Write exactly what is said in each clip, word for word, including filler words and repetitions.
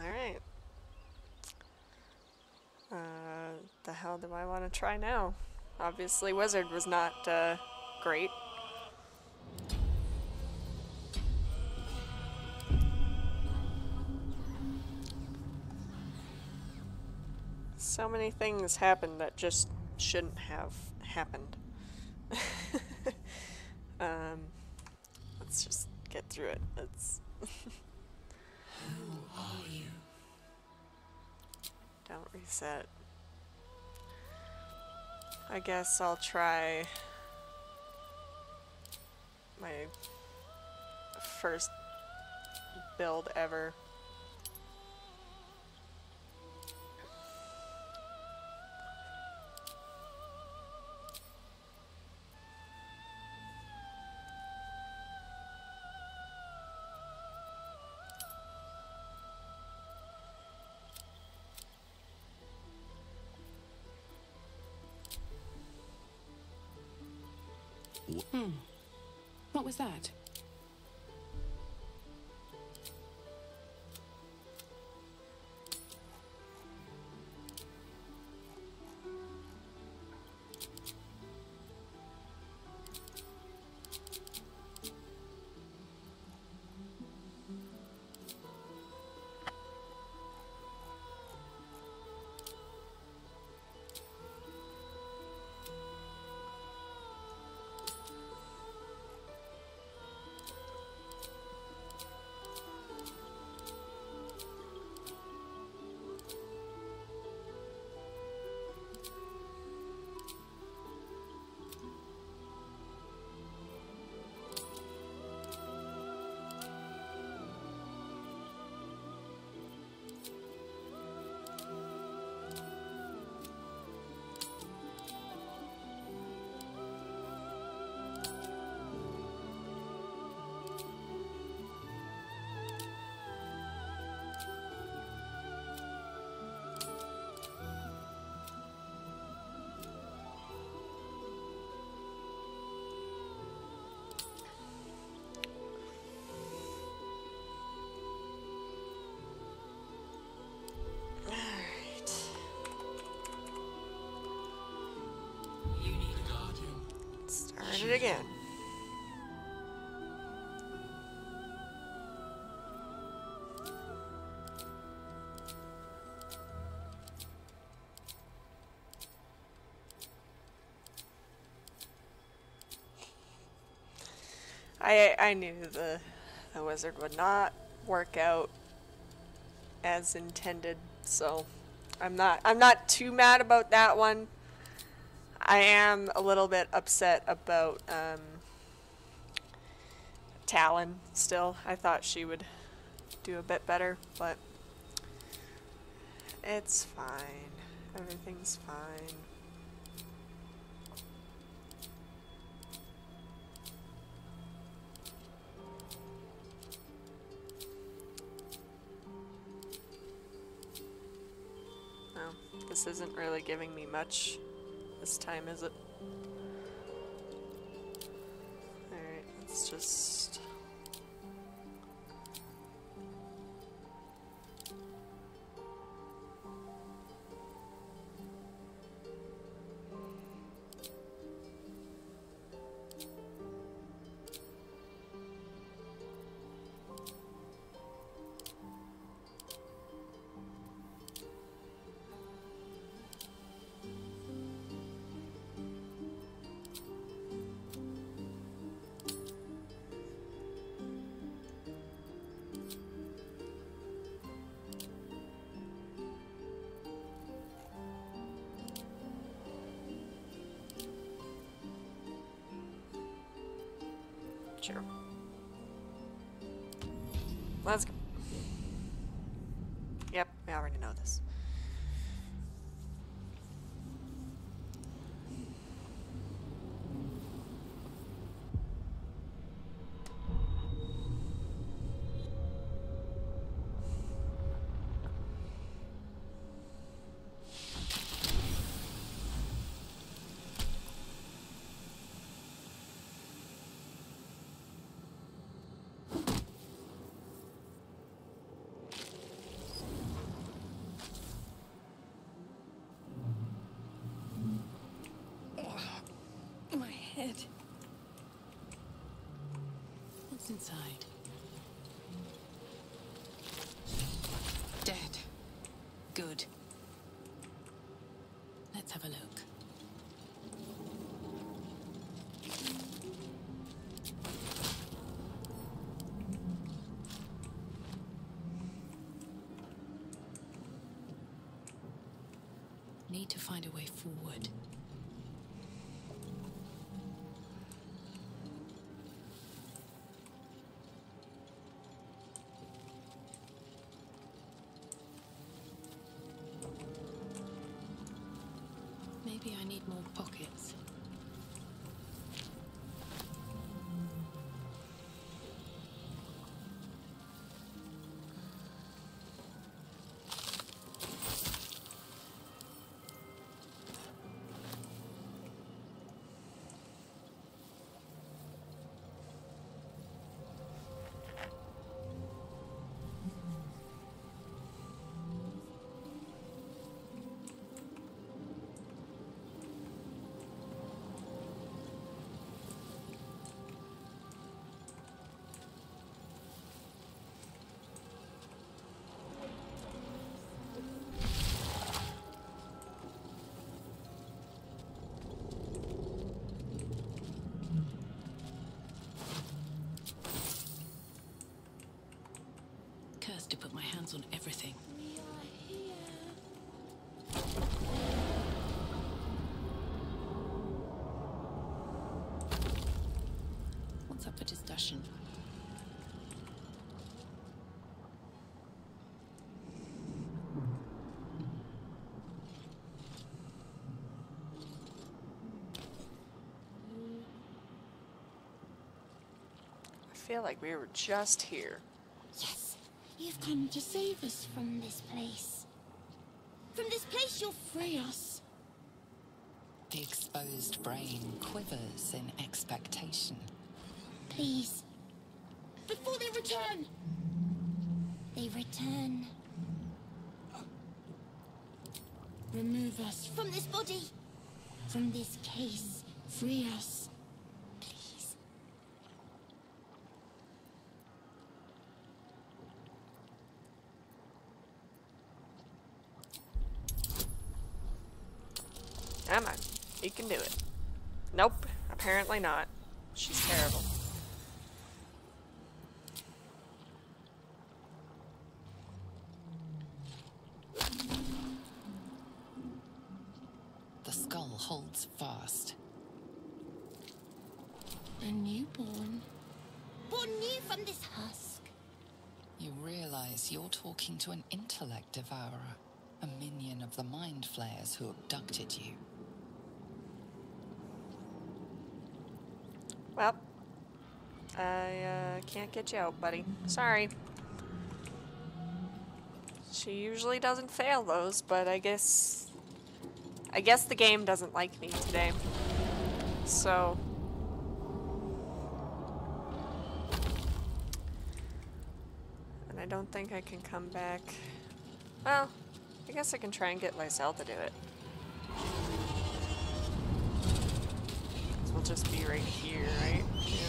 Alright. Uh, the hell do I want to try now? Obviously Wizard was not uh, great. So many things happened that just shouldn't have happened. um, let's just get through it. Let's Who are you? Don't reset. I guess I'll try my first build ever. Hmm. What was that? You need a guardian. Start it again. I I knew the the wizard would not work out as intended, so I'm not I'm not too mad about that one. I am a little bit upset about um, Talon still. I thought she would do a bit better, but it's fine. Everything's fine. Oh, this isn't really giving me much this time, is it? Alright, let's just... Sure. Let's go. Yep, we already know this. inside? Dead. Good. Let's have a look. Need to find a way forward. Maybe I need more pockets. Cursed to put my hands on everything. We are here. What's up for discussion? I feel like we were just here. Yes, you've come to save us from this place. From this place, you'll free us. The exposed brain quivers in expectation. Please. Before they return. They return. Remove us from this body. From this case. Free us. Please. Come on. You can do it. Nope. Apparently not. She's terrible. The skull holds fast. A newborn. Born new from this husk. You realize you're talking to an intellect devourer, a minion of the mind flayers who abducted you. Well, I uh, can't get you out, buddy. Sorry. She usually doesn't fail those, but I guess... I guess the game doesn't like me today. So... And I don't think I can come back... Well, I guess I can try and get Lysel to do it. We'll just be right here, right? Yeah.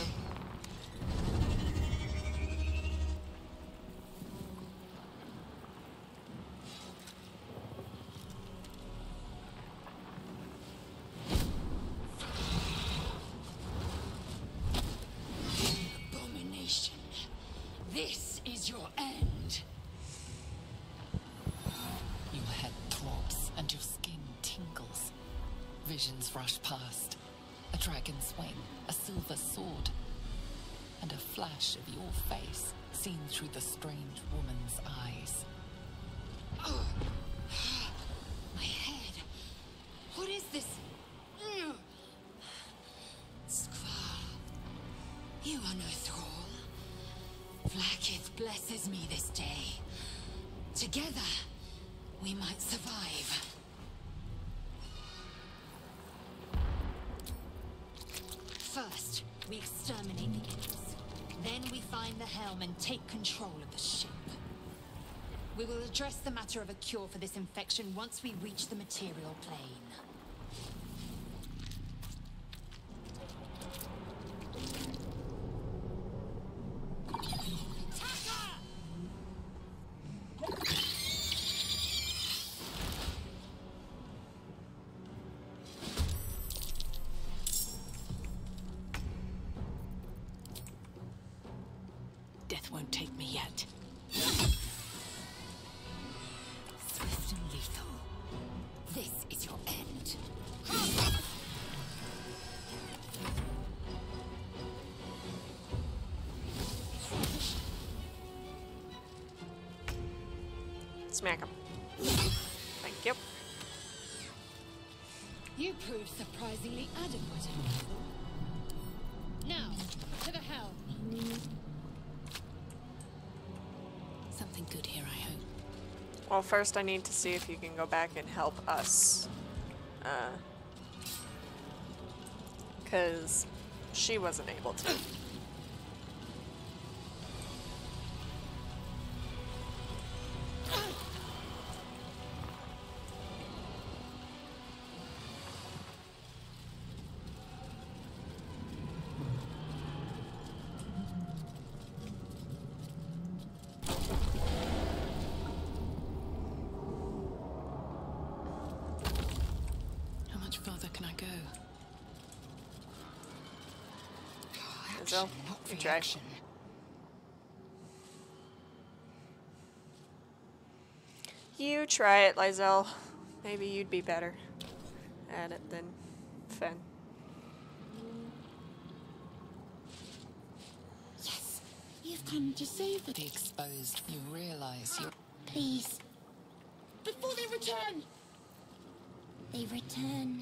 Abomination. This is your end. Your head throbs and your skin tingles. Visions rush past. A dragon's wing, a silver sword, and a flash of your face seen through the strange woman's eyes. Oh, my head. What is this? Skvar, you are no thrall. Vlaakith blesses me this day. Together, we might survive. First, we exterminate the imps. Then we find the helm and take control of the ship. We will address the matter of a cure for this infection once we reach the material plane. Smack him. Thank you. You proved surprisingly adequate. Now, to the helm. Something good here, I hope. Well, first I need to see if you can go back and help us. Uh, Cause she wasn't able to. How much farther can I go? So, you try. You try it, Lysel. Maybe you'd be better at it than Fen. Yes, you've come to save The exposed, you realize you're... Please. Before they return! They return.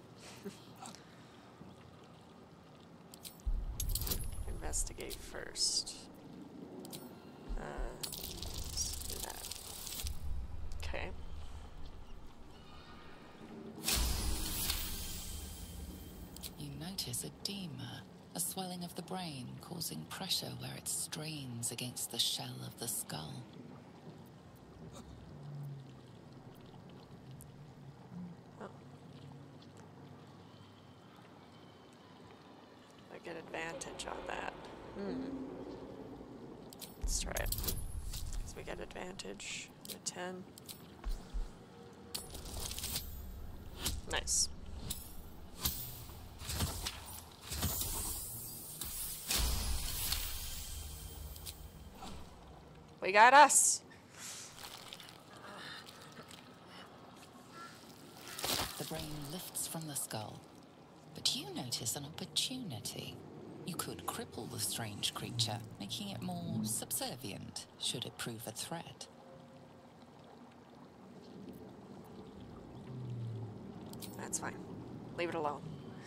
Investigate first. Uh, let's do that. Okay. You notice edema, a swelling of the brain causing pressure where it strains against the shell of the skull. Get advantage on that. Hmm. Let's try it. So we get advantage. A ten. Nice. We got us. The brain lifts from the skull. But you notice an opportunity. You could cripple the strange creature, making it more subservient, should it prove a threat. That's fine. Leave it alone.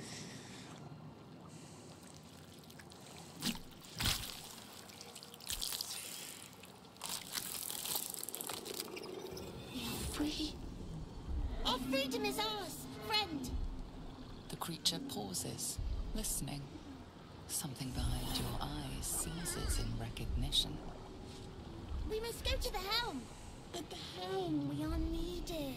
We are free. Our freedom is ours, friend. The creature pauses, listening. Something behind your eyes seizes in recognition. We must go to the helm. At the helm, we are needed.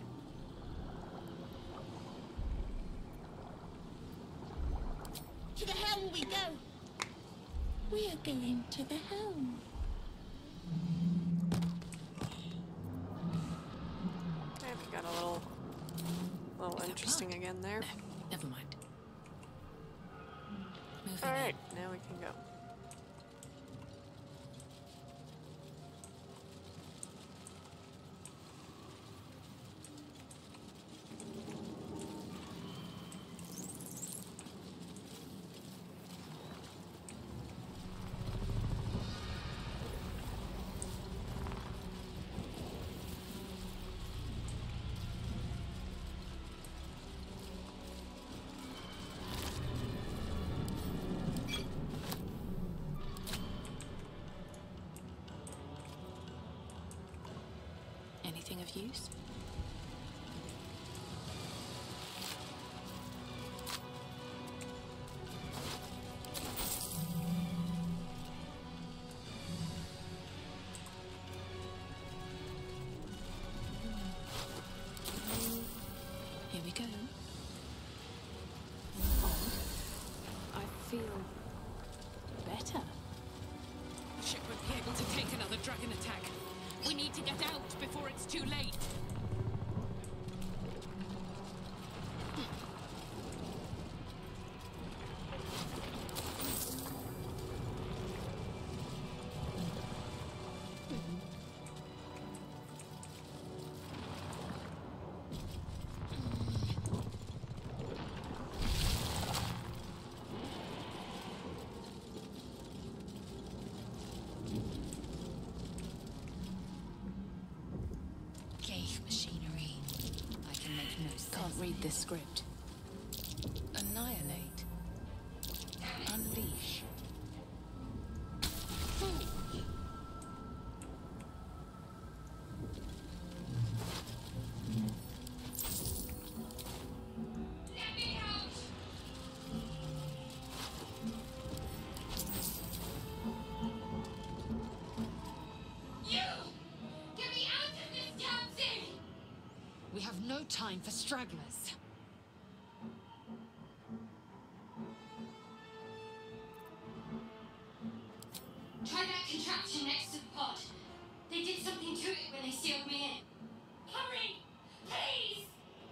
To the helm we go. We are going to the helm. Yeah, we got a little, little interesting again there. No, never mind. Moving All in. right, now we can go. Anything of use? Here we go. Odd. I feel better. The ship won't be able to take another dragon attack. We need to get out before it's too late. read this script. Annihilate. Unleash. We have no time for stragglers. Try that contraption next to the pod. They did something to it when they sealed me in. Hurry! Please!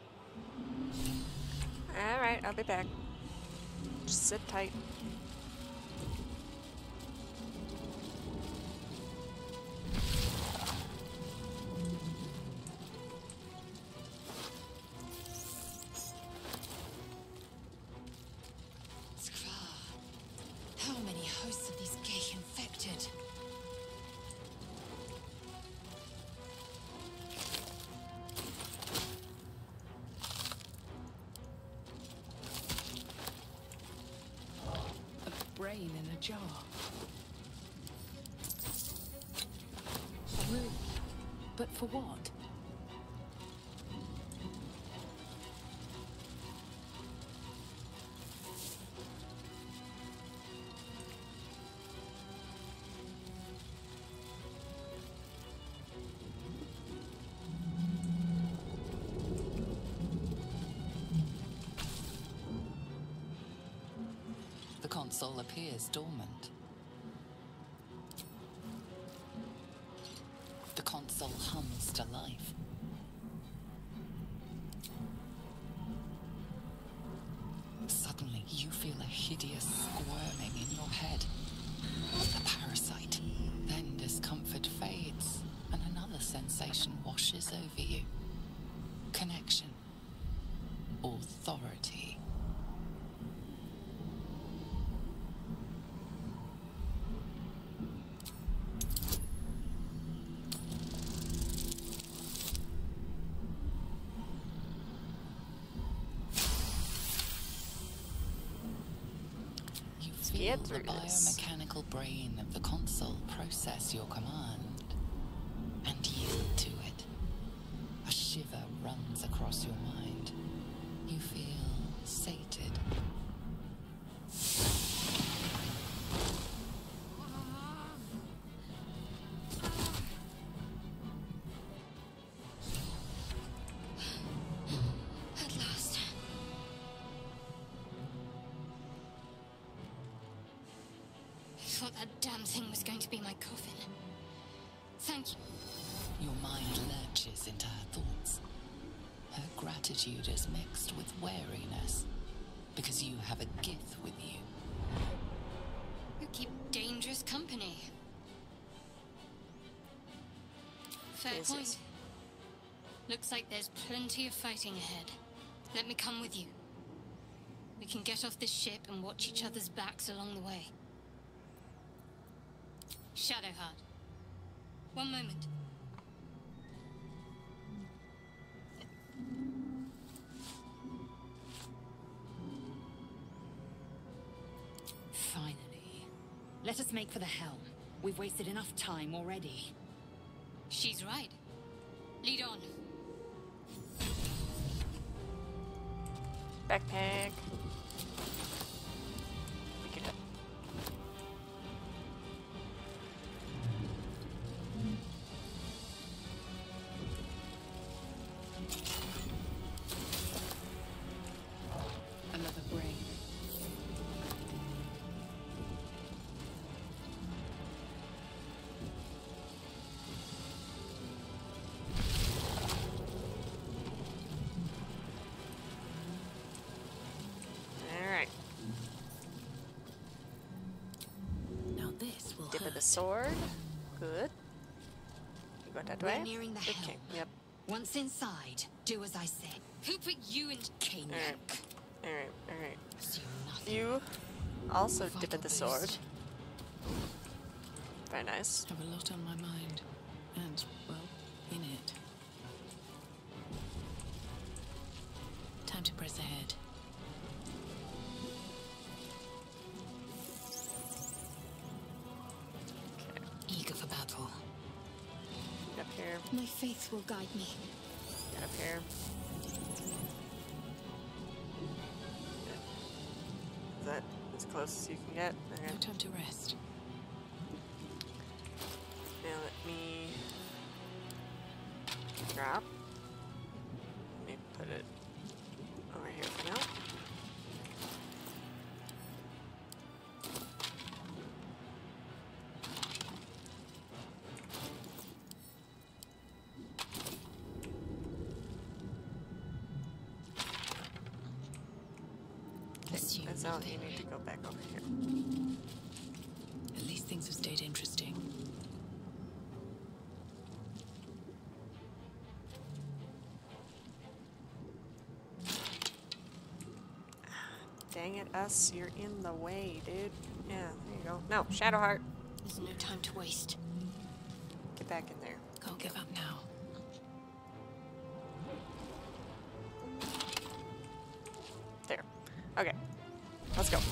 Alright, I'll be back. Just sit tight. How many hosts of these gay infected? A brain in a jar. Really? But for what? The console appears dormant. The console hums to life. Suddenly, you feel a hideous squirming in your head. A parasite. Then discomfort fades, and another sensation washes over you. Connection. Authority. Feel Get the through this. biomechanical brain of the console process your command and yield to it. A shiver runs across your mind. You feel sated. At last. I thought that damn thing was going to be my coffin. Thank you. Your mind lurches into her thoughts. Her gratitude is mixed with wariness, because you have a Gith with you. You keep dangerous company. Fair Jesus. point. Looks like there's plenty of fighting ahead. Let me come with you. We can get off this ship and watch each other's backs along the way. Shadowheart. One moment. Finally. Let us make for the helm. We've wasted enough time already. She's right. Lead on. Backpack. Pick it up. Another brain. Alright. Now this will Dip of hurt. the sword. Good. You go that We're way? nearing the Okay, helm. yep. Once inside, do as I say. Who put you in? Caniac. Alright. Alright, alright. Assume nothing. You also dip Vital at the boost. sword. Very nice. Have a lot on my mind. And, well, in it. to press ahead. Eager for battle. Get up here. My faith will guide me. Get up here. Is that as close as you can get? Okay. No time to rest. Now let me drop. Let me put it over here for now. Assume That's all you nothing. need to go back over here. At least things have stayed interesting. Dang it, us, you're in the way, dude. Yeah, there you go. No, Shadowheart. There's no time to waste. Get back in there. Can't give up now. There. Okay. Let's go.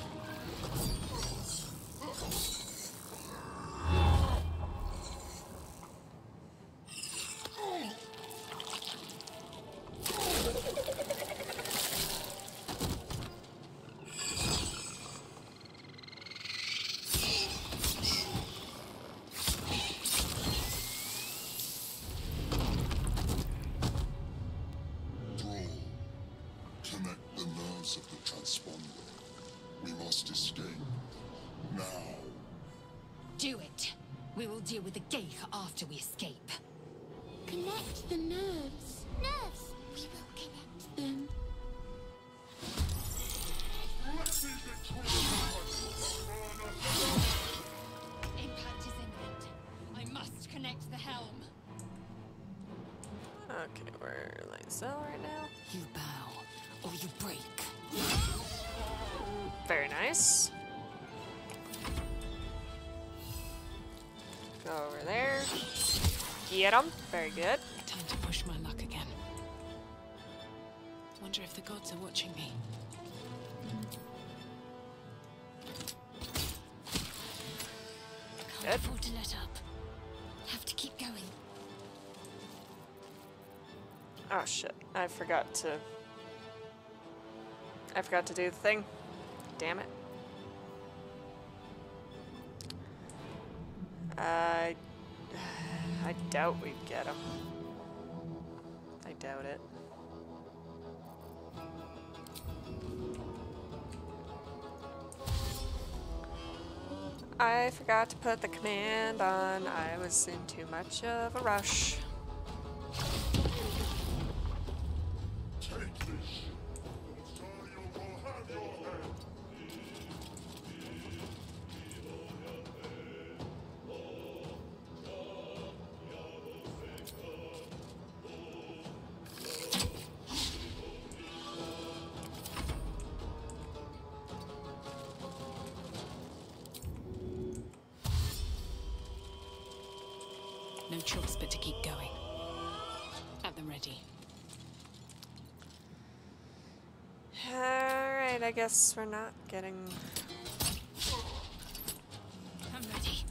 Brawl. Connect the nerves of the transponder. We must escape. Now. Do it. We will deal with the Geich after we escape. Connect the nerves. Nerves. We will connect them. Impact is imminent. I must connect the helm. Okay, we're Lysel right now. You bow, or you break. Very nice. Go over there. Get him. Very good. Time to push my luck again. Wonder if the gods are watching me. Can't Good. afford to let up. Have to keep going. Oh shit, I forgot to... I forgot to do the thing. Damn it. I... I doubt we'd get him. I doubt it. I forgot to put the command on. I was in too much of a rush. Take this. Otario will have your head. No choice but to keep going. At the ready. Alright, I guess we're not getting... I'm ready.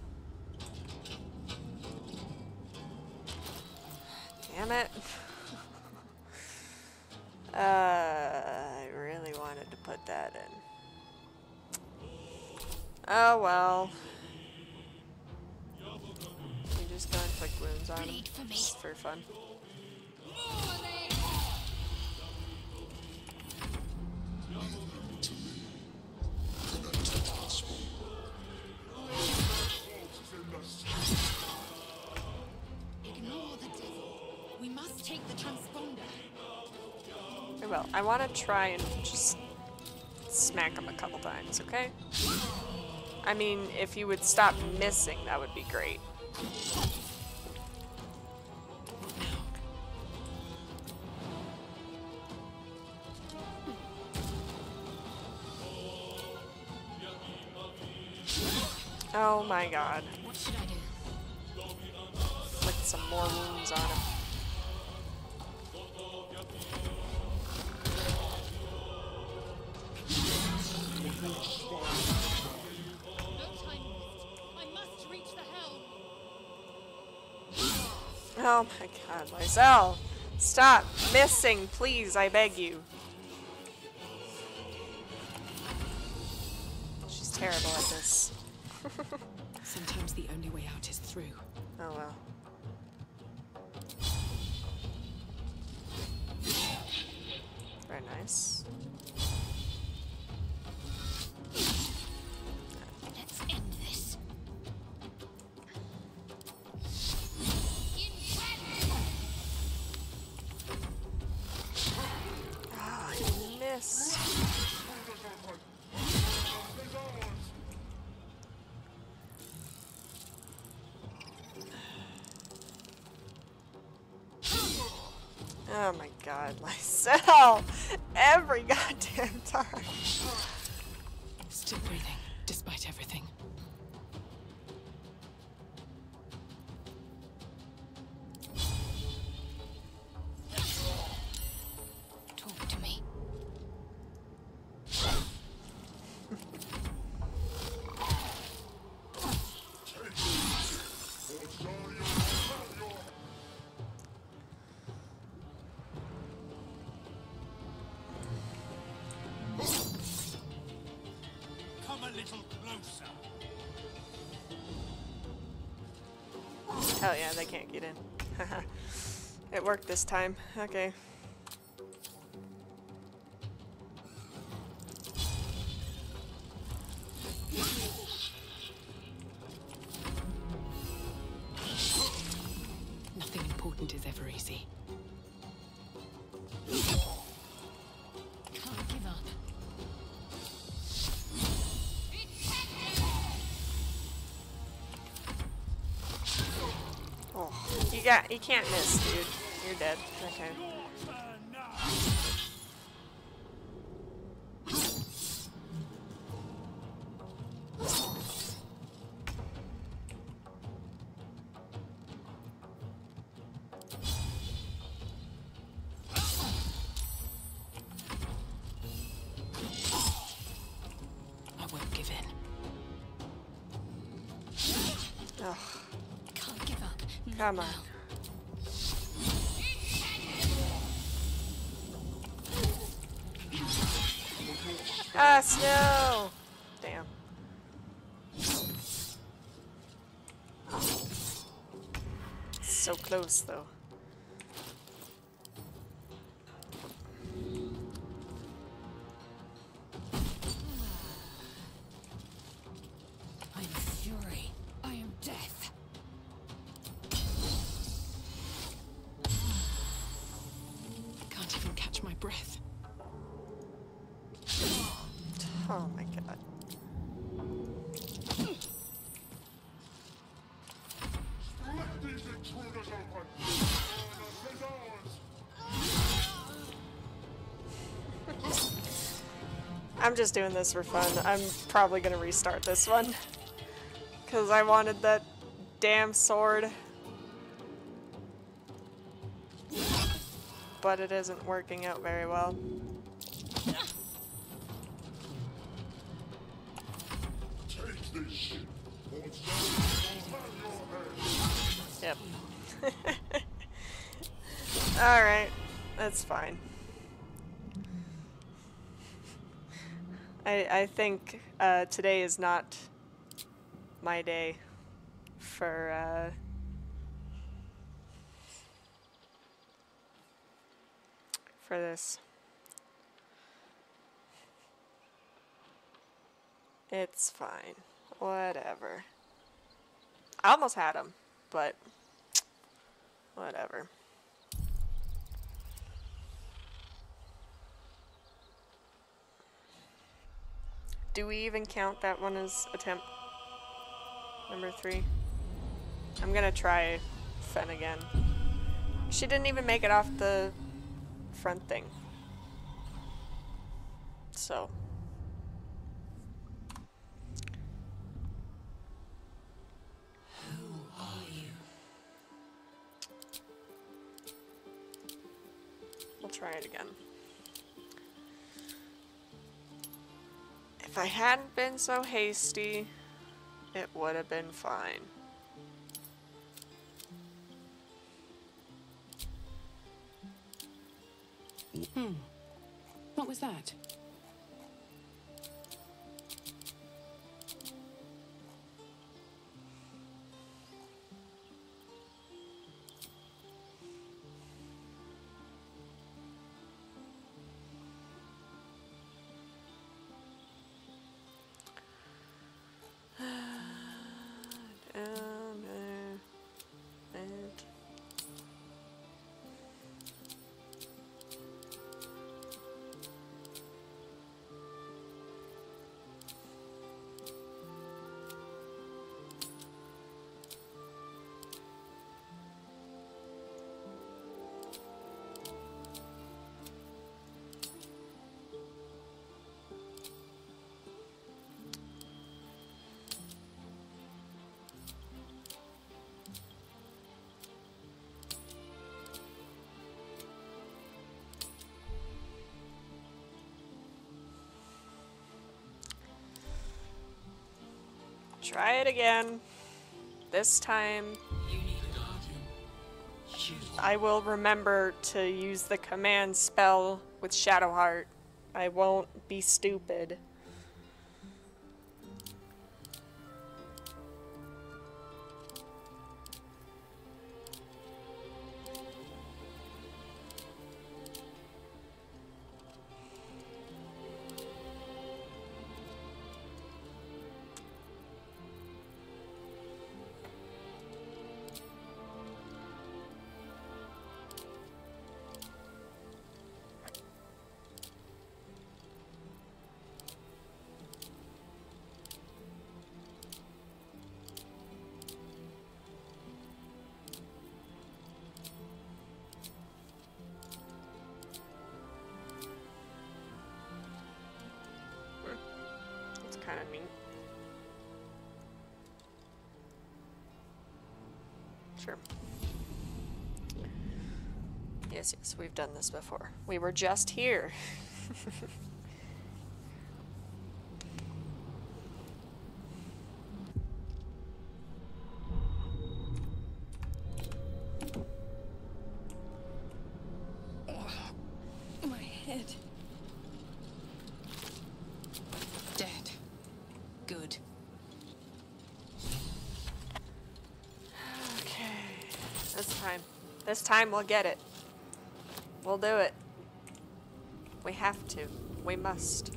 Damn it. uh, I really wanted to put that in. Oh well. You just go and inflict wounds on him, Bleed for me. just for fun. Ignore the devil. We must take the transponder. I will. I want to try and just smack him a couple times, okay? I mean, if you would stop missing, that would be great. Oh my god. What should I do? Inflict some more wounds on him. Oh my god, Lysel! Stop missing, please, I beg you. She's terrible at this. Sometimes the only way out is through. Oh well. Very nice. Let's end this. Ah, you missed. Oh my god, Lysel! Every goddamn time. Still breathing, despite everything. Talk to me. Come a little closer. Hell yeah, they can't get in. It worked this time. Okay. Nothing important is ever easy. Can't give up. Oh, you got, you can't miss, dude. You're dead. Okay. I won't give in. Ugh, Can't give up. Not come on. now. Ah, snow! Damn. So close, though. I am fury. I am death. Can't even catch my breath. Oh my god. Let these intruders open! I'm just doing this for fun. I'm probably gonna restart this one. Because I wanted that damn sword. But it isn't working out very well. Take this ship, or Zeus will have your head! Yep. Alright. That's fine. I, I think uh, today is not my day for uh, for this. It's fine. Whatever. I almost had him, but whatever. Do we even count that one as attempt number three? I'm gonna try Fen again. She didn't even make it off the front thing. So. Who are you? We'll try it again. If I hadn't been so hasty, it would have been fine. Hmm. What was that? Down there. And try it again. This time, I will remember to use the command spell with Shadowheart. I won't be stupid. Kind of neat. Sure. Yes, yes, we've done this before. We were just here. My head. Dead. Good. Okay. This time. This time we'll get it. We'll do it. We have to. We must.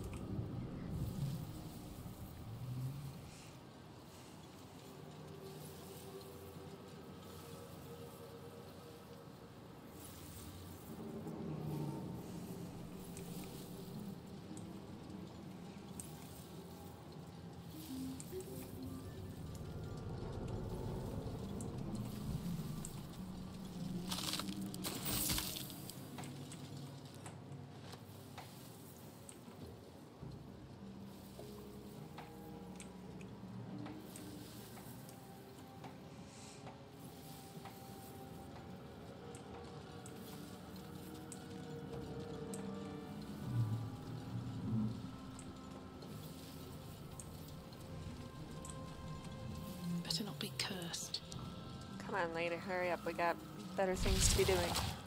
Better not be cursed. Come on, lady, hurry up. We got better things to be doing.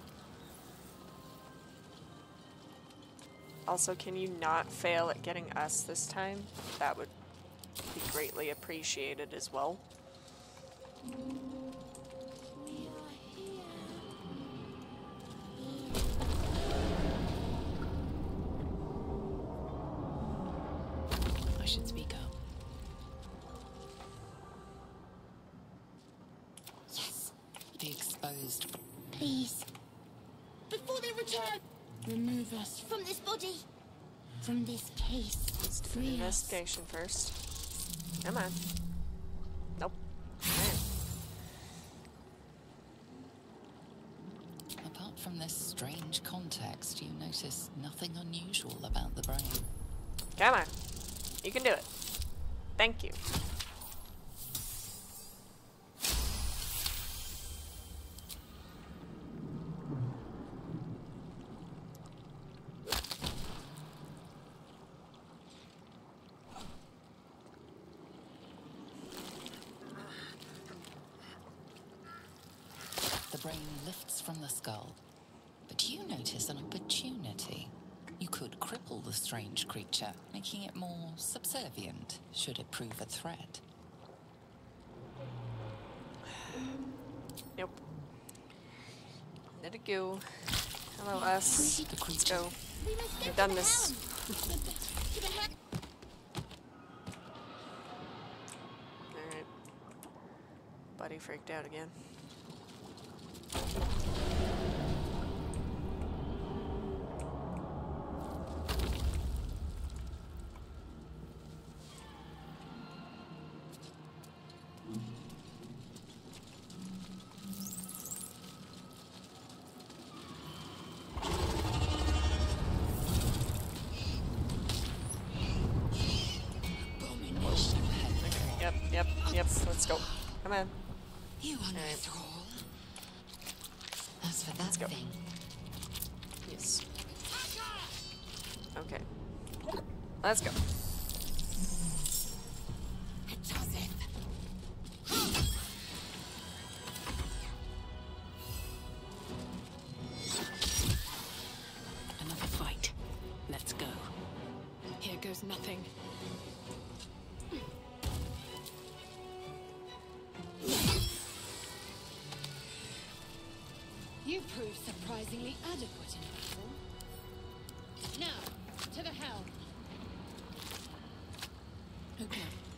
Also, can you not fail at getting us this time? That would be greatly appreciated as well. I should speak up. Yes, The exposed. please. Before they return, remove us from this body, from this case. Let's do an Free us. investigation first. Come on. Nope. Man. Apart from this strange context, you notice nothing unusual about the brain. Come on. You can do it. Thank you. The brain lifts from the skull, But you notice an opportunity. You could cripple the strange creature, making it more subservient, should it prove a threat. Nope. Let it go. Hello, us. Let's go. We've done this. Alright. Buddy freaked out again. Yep, yep, yep. Let's go. Come on. You are no Alright. thrall. As for that Let's go. thing, Yes. Okay. Let's go. Another fight. Let's go. Here goes nothing. you proved surprisingly adequate in battle. Now, to the helm. Okay.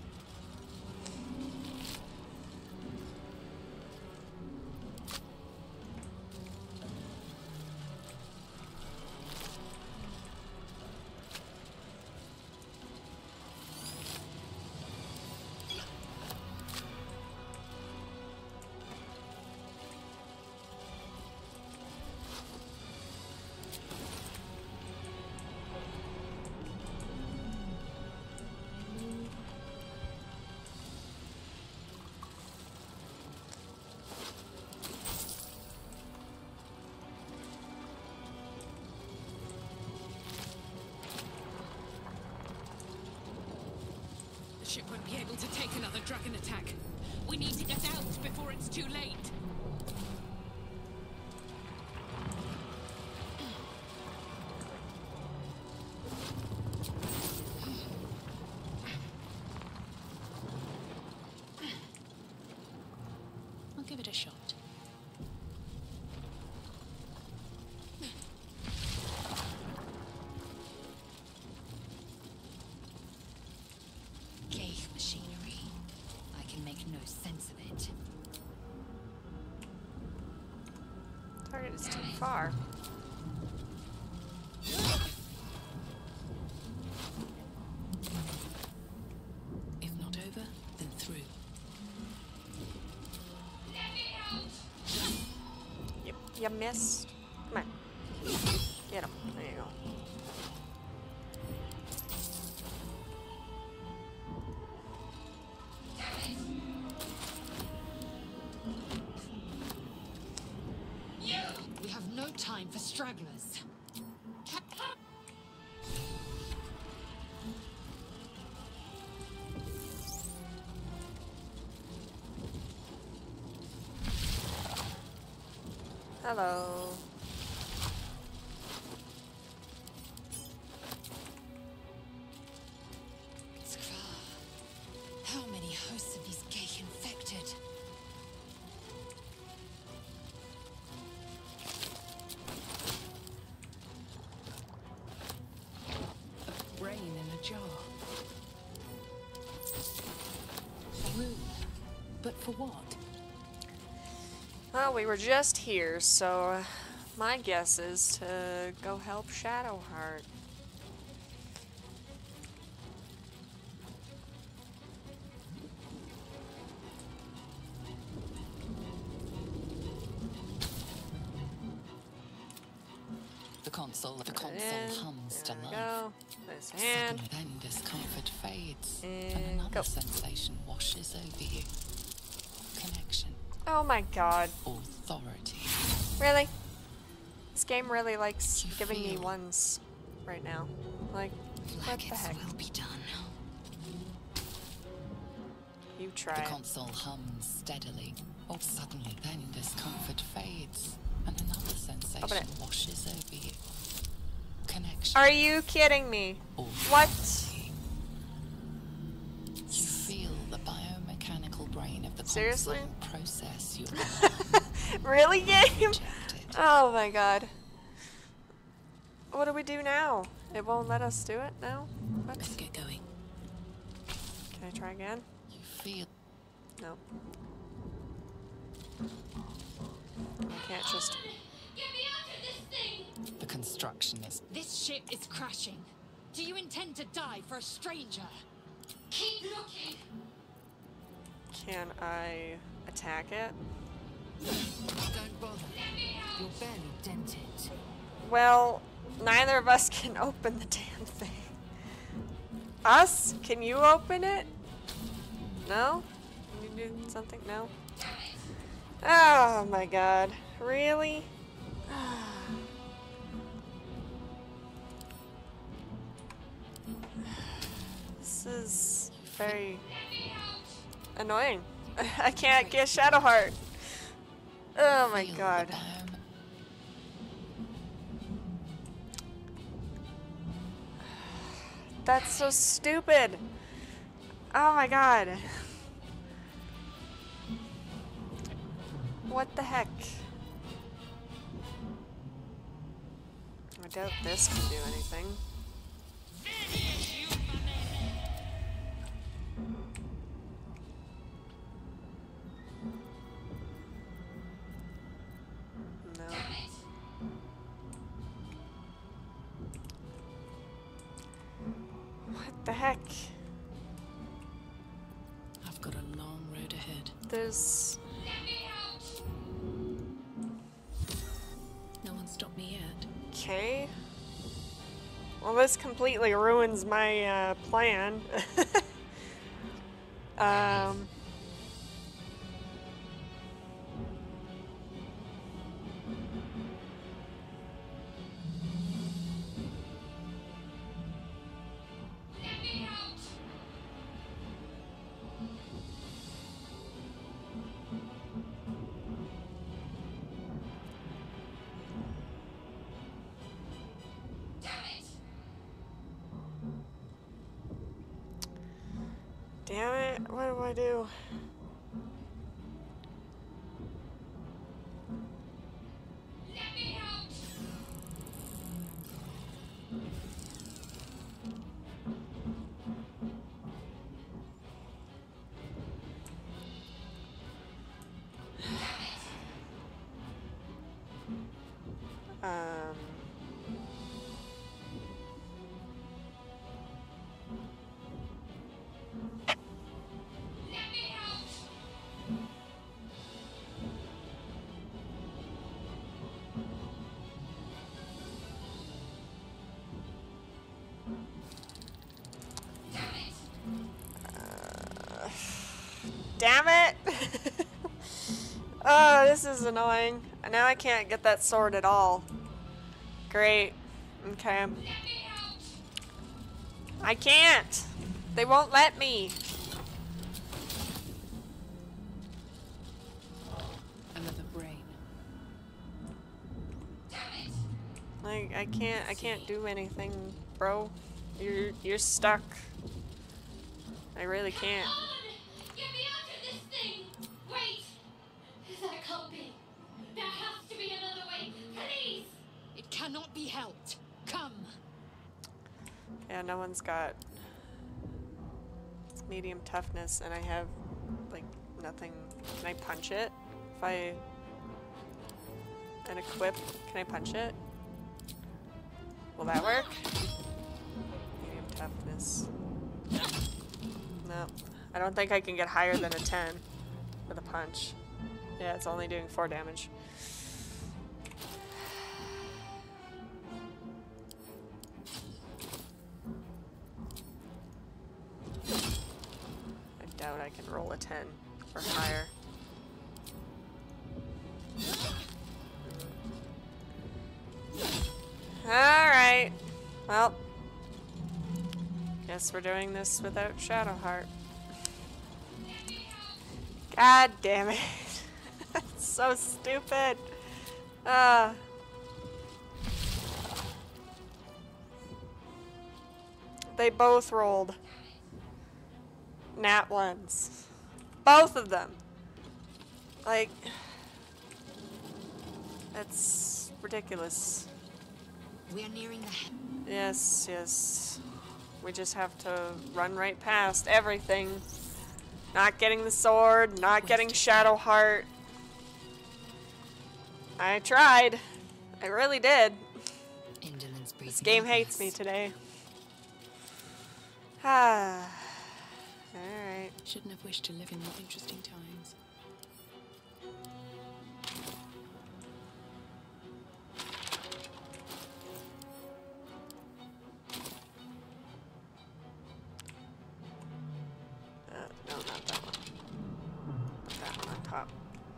The ship won't be able to take another dragon attack. We need to get out before it's too late. I'll give it a shot. Ghaik machinery. I can make no sense of it. Target is too far. If not over, then through. Yep. You missed. Come on. Get him. There you go. We have no time for stragglers. Hello. Skvar. How many hosts of these Ghaik infected? Brain in a jar. Room. But for what? Well, we were just here, so uh, my guess is to go help Shadowheart. The console, the Put it console in. hums to There we life. go. This hand. Suddenly then discomfort fades, And and another go. sensation washes over you. Connection, Oh my god. authority. Really? This game really likes You giving me feel- ones right now. Like, what Like the its heck? will be done. You The try it. console hums steadily. Or suddenly then discomfort fades, and another sensation Civilization it. washes over you. Connection. Are you kidding me? All What? You feel the biomechanical brain of the Seriously? console process your Really, game? rejected. Oh my god. What do we do now? It won't let us do it now? What? Let's get going. Can I try again? You feel No. I can't just... Get me out of this thing! the construction is This ship is crashing. Do you intend to die for a stranger? Keep looking! Can I attack it? Don't bother. You're barely dented. Well, neither of us can open the damn thing. Us? Can you open it? No? Can you do something? No? Oh my god. Really? This is very annoying. I can't get Shadowheart. Oh my feel the god. biome- That's so stupid. Oh my god. What the heck? I doubt this can do anything. No. What the heck? I've got a long road ahead. There's... No one stopped me yet. Okay. Well, this completely ruins my uh, plan. um... Damn it, what do I do? Um... Damn it! Oh, this is annoying. Now I can't get that sword at all. Great. Okay. I can't! They won't let me! Another brain. Like, I can't, I can't do anything, bro. You're, you're stuck. I really can't. Get me out of this thing! Wait! That can't be. There has to be another way. Please! It cannot be helped. Come. Yeah, no one's got medium toughness, and I have, like, nothing. Can I punch it? If I... and equip, can I punch it? Will that work? Medium toughness. No. I don't think I can get higher than a ten with a punch. Yeah, it's only doing four damage. I doubt I can roll a ten or higher. Alright. Well. Guess we're doing this without Shadowheart. God damn it. It's so stupid. Ah. They both rolled nat ones. Both of them. Like, that's ridiculous. We are nearing the head. Yes, yes. We just have to run right past everything. Not getting the sword, not getting Shadowheart. I tried. I really did. Indolence breeds This game hates me today. Ah. Alright. Shouldn't have wished to live in more interesting times. Uh, no, not that one. Put that one on top.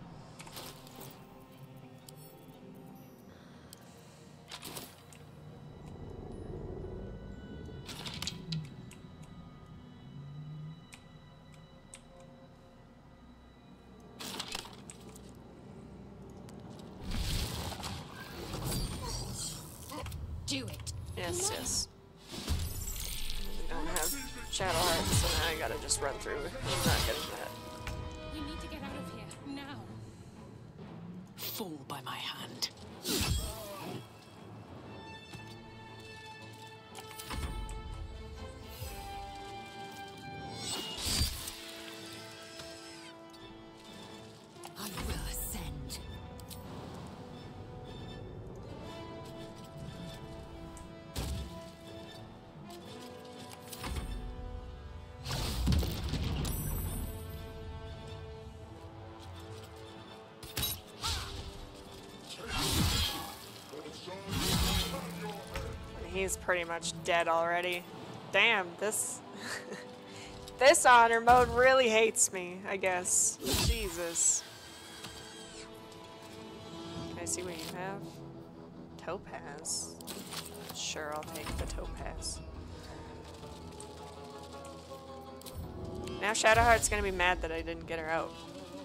Do it. Yes, yes. We don't have Shadowheart, so now I gotta just run through. I'm not getting that. We need to get out of here now. Fall by my hand. I will ascend. He's pretty much dead already. Damn, this... this honor mode really hates me, I guess. Jesus. Can I see what you have? Topaz. Sure, I'll take the topaz. Now Shadowheart's gonna be mad that I didn't get her out.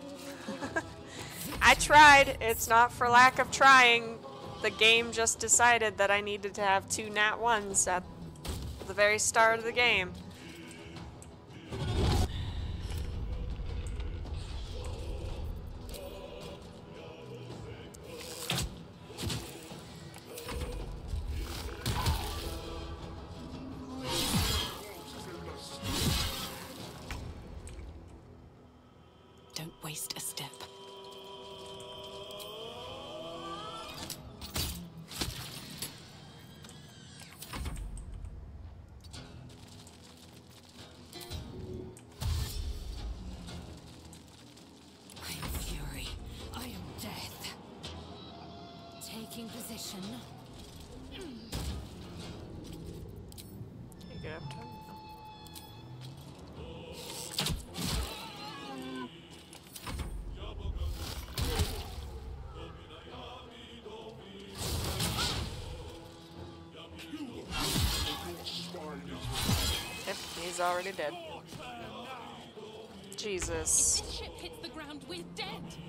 I tried. It's not for lack of trying. The game just decided that I needed to have two nat ones at the very start of the game. Don't waste a step. I am fury. I am death. Taking position. Can you get up to him? Yep, he's already dead. Jesus. This ship hits the ground, we're dead.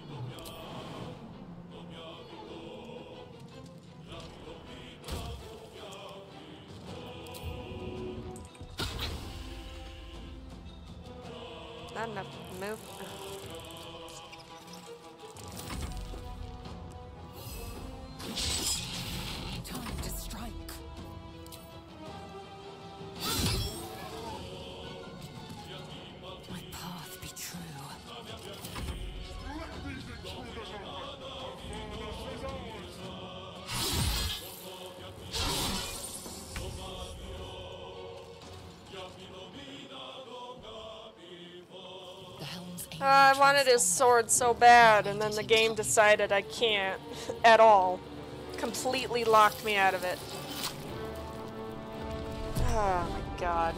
Not enough. Move. Time to strike. My path be true. The helm's aim Uh, I wanted his sword so bad, and then the game decided I can't at all. Completely locked me out of it. Oh my god.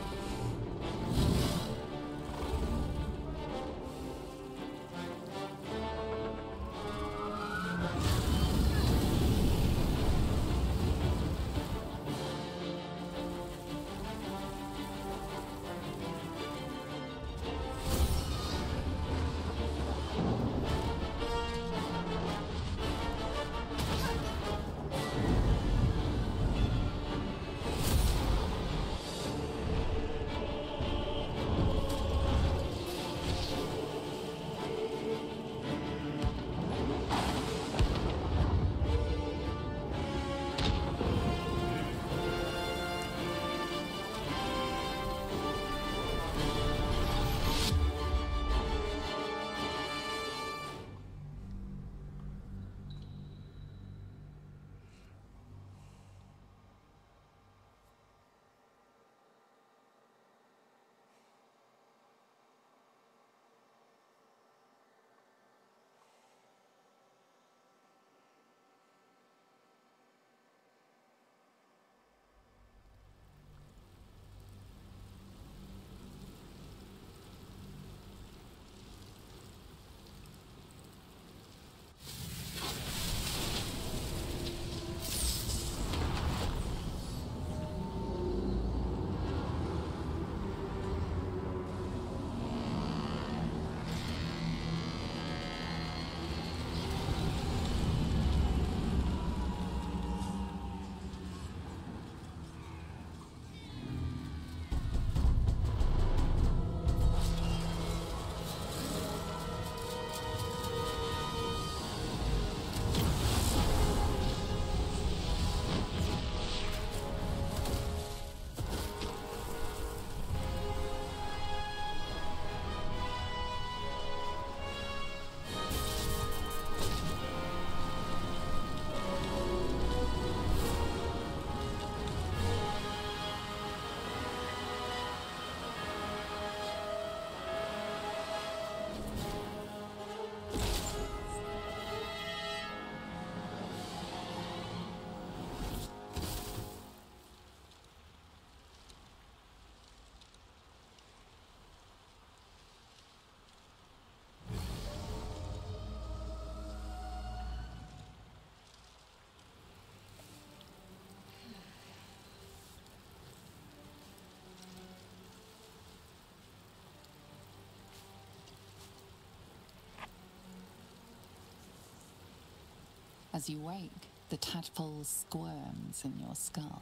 As you wake, the tadpole squirms in your skull.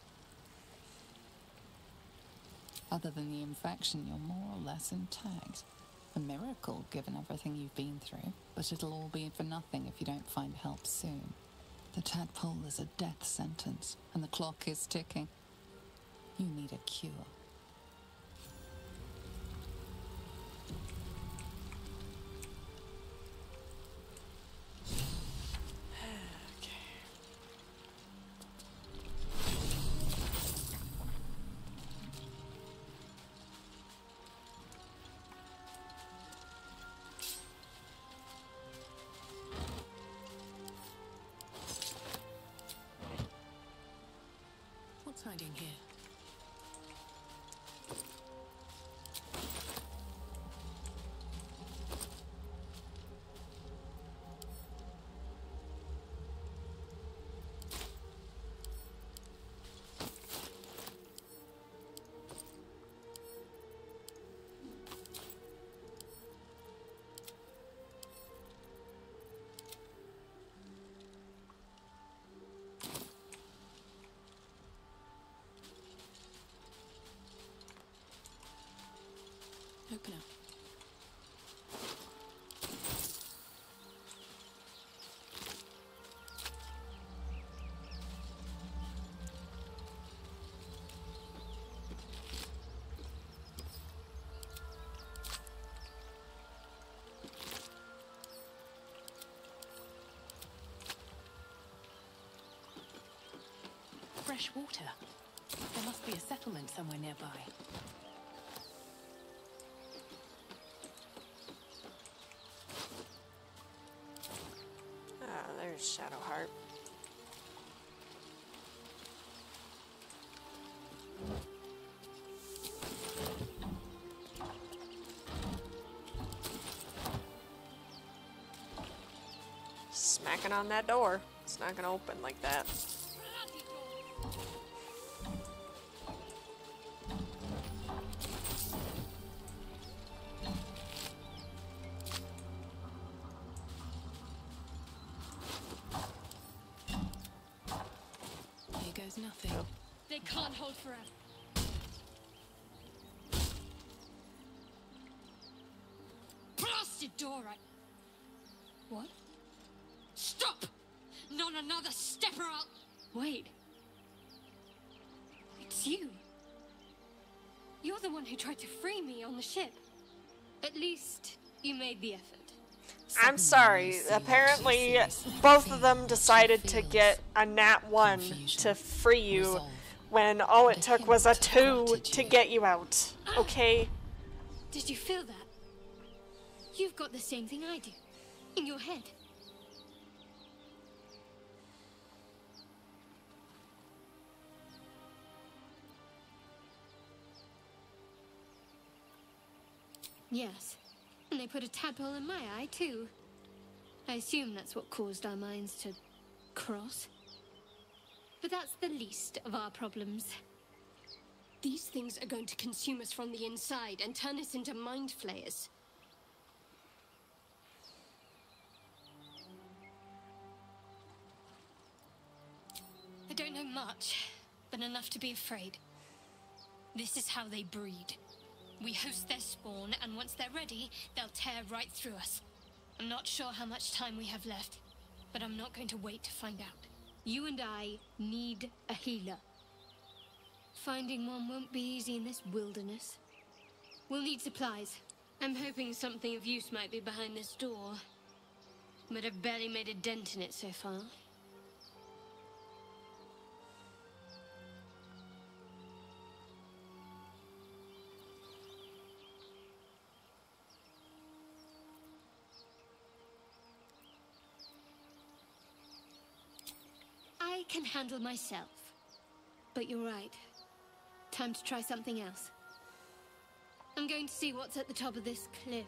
Other than the infection, you're more or less intact. A miracle, given everything you've been through, but it'll all be for nothing if you don't find help soon. The tadpole is a death sentence, and the clock is ticking. You need a cure. What's hiding here? Open up. Fresh water. There must be a settlement somewhere nearby. There's Shadowheart. Smacking on that door. It's not gonna open like that. Nothing. They can't hold forever. Blasted door! I... What? Stop! Not another step or I'll... Wait. It's you. You're the one who tried to free me on the ship. At least you made the effort. I'm sorry, apparently both of them decided to get a nat one to free you when all it took was a two to get you out, okay? Did you feel that? You've got the same thing I do, in your head. Yes. And they put a tadpole in my eye, too. I assume that's what caused our minds to cross. But that's the least of our problems. These things are going to consume us from the inside and turn us into mind flayers. I don't know much, but enough to be afraid. This is how they breed. We host their spawn, and once they're ready, they'll tear right through us. I'm not sure how much time we have left, but I'm not going to wait to find out. You and I need a healer. Finding one won't be easy in this wilderness. We'll need supplies. I'm hoping something of use might be behind this door, but I've barely made a dent in it so far. I can handle myself. But you're right. Time to try something else. I'm going to see what's at the top of this cliff.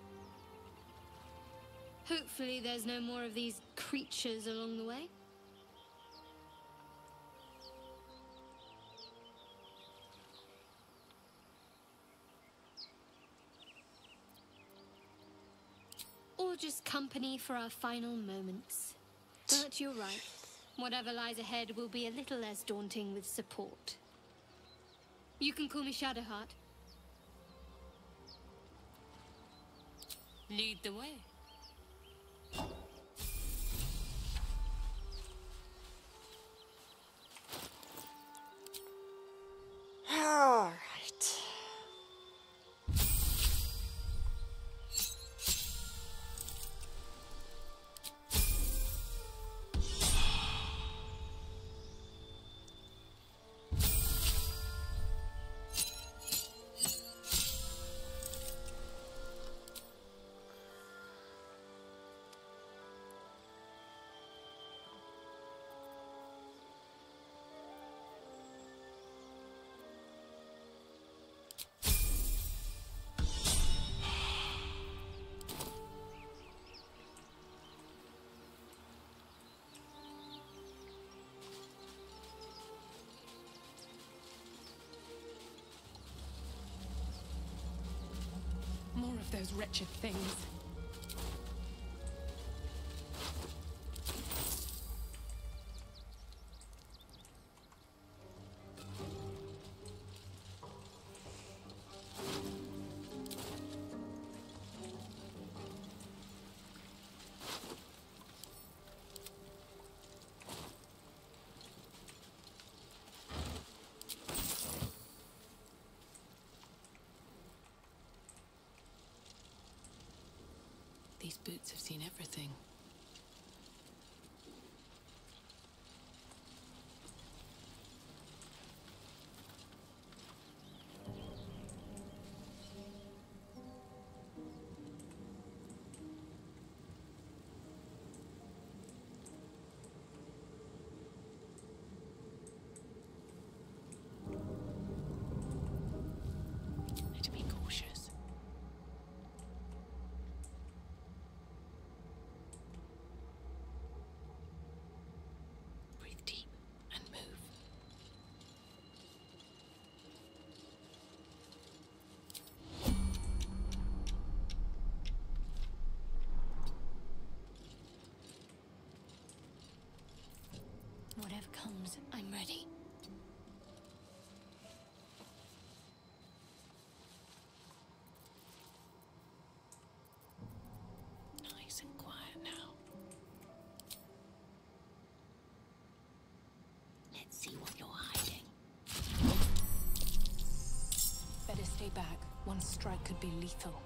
Hopefully there's no more of these creatures along the way. Or just company for our final moments. But you're right. Whatever lies ahead will be a little less daunting with support. You can call me Shadowheart. Lead the way. All right. More of those wretched things. These boots have seen everything. Need to be cautious. Breathe deep and move. Whatever comes, I'm ready. Nice and quiet now. Let's see what you're hiding. Better stay back. One strike could be lethal.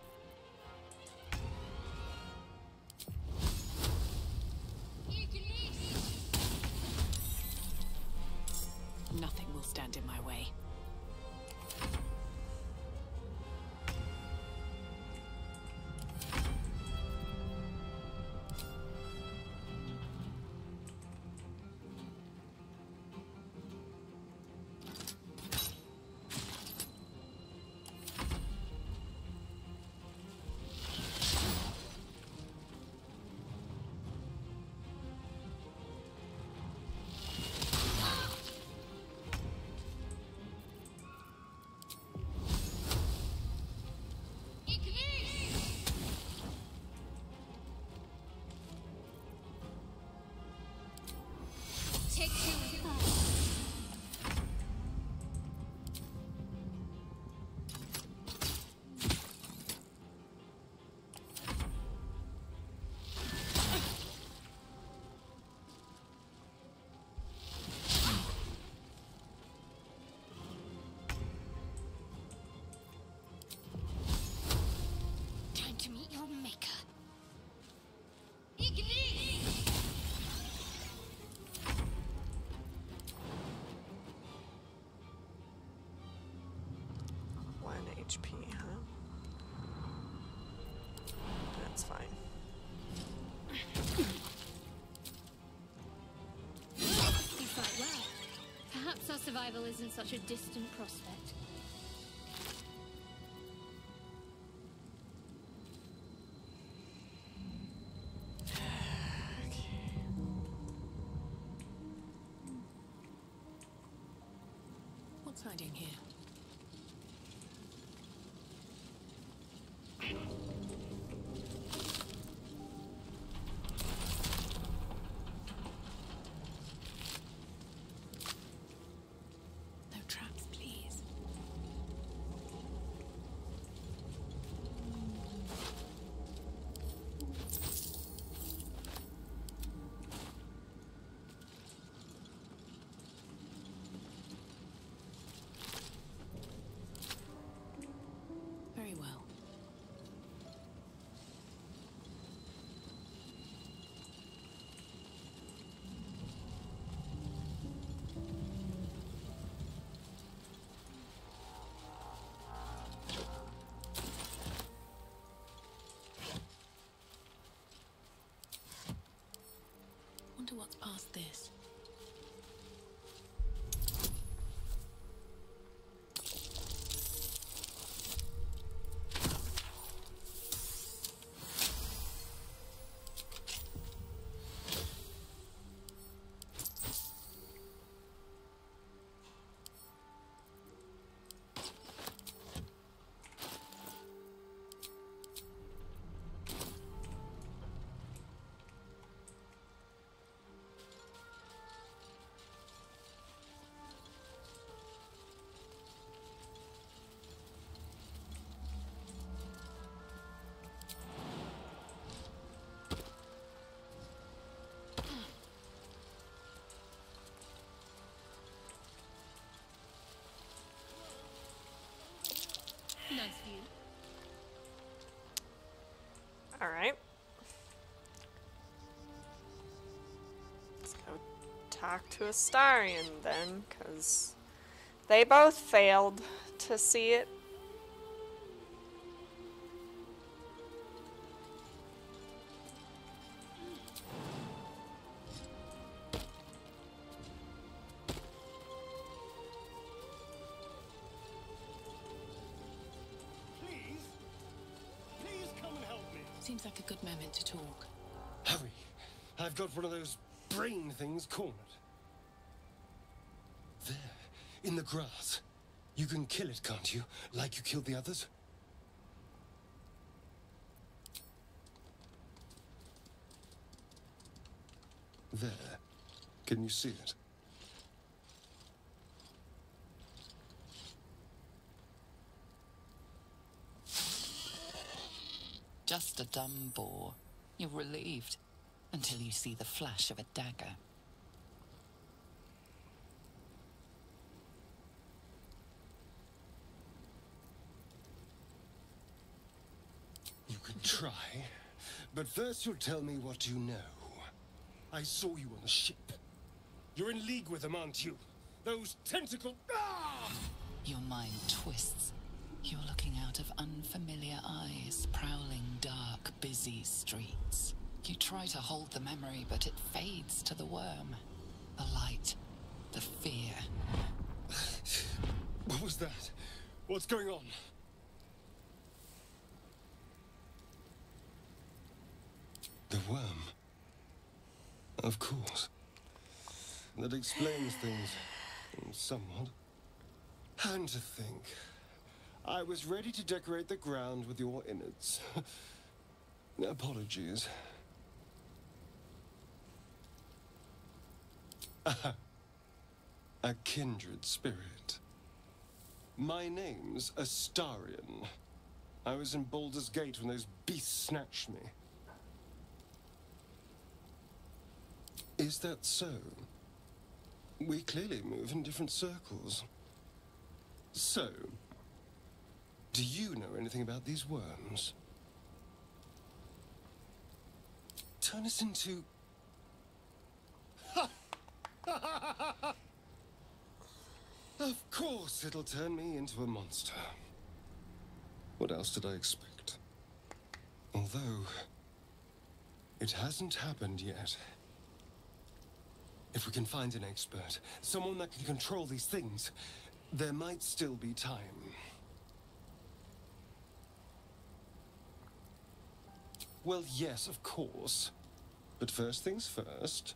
Nothing will stand in my way. Take two. Time to meet your maker. One H P, huh? That's fine. You fight well. Perhaps our survival isn't such a distant prospect. What's hiding here? wonder what's past this. Nice view. Alright. Let's go talk to Astarion then, because they both failed to see it. Seems like a good moment to talk. Hurry! I've got one of those brain things cornered. There, in the grass. You can kill it, can't you? Like you killed the others? There. Can you see it? Just a dumb boar. You're relieved until you see the flash of a dagger. You can try, but first you'll tell me what you know. I saw you on the ship. You're in league with them, aren't you? Those tentacle... Ah! Your mind twists. You're looking out of unfamiliar eyes, prowling dark, busy streets. You try to hold the memory, but it fades to the worm. The light, the fear. What was that? What's going on? The worm. Of course. That explains things somewhat. And to think, I was ready to decorate the ground with your innards. Apologies. A kindred spirit. My name's Astarion. I was in Baldur's Gate when those beasts snatched me. Is that so? We clearly move in different circles. So, do you know anything about these worms? Turn us into... Of course it'll turn me into a monster. What else did I expect? Although, it hasn't happened yet. If we can find an expert, someone that can control these things, there might still be time. Well, yes, of course. But first things first.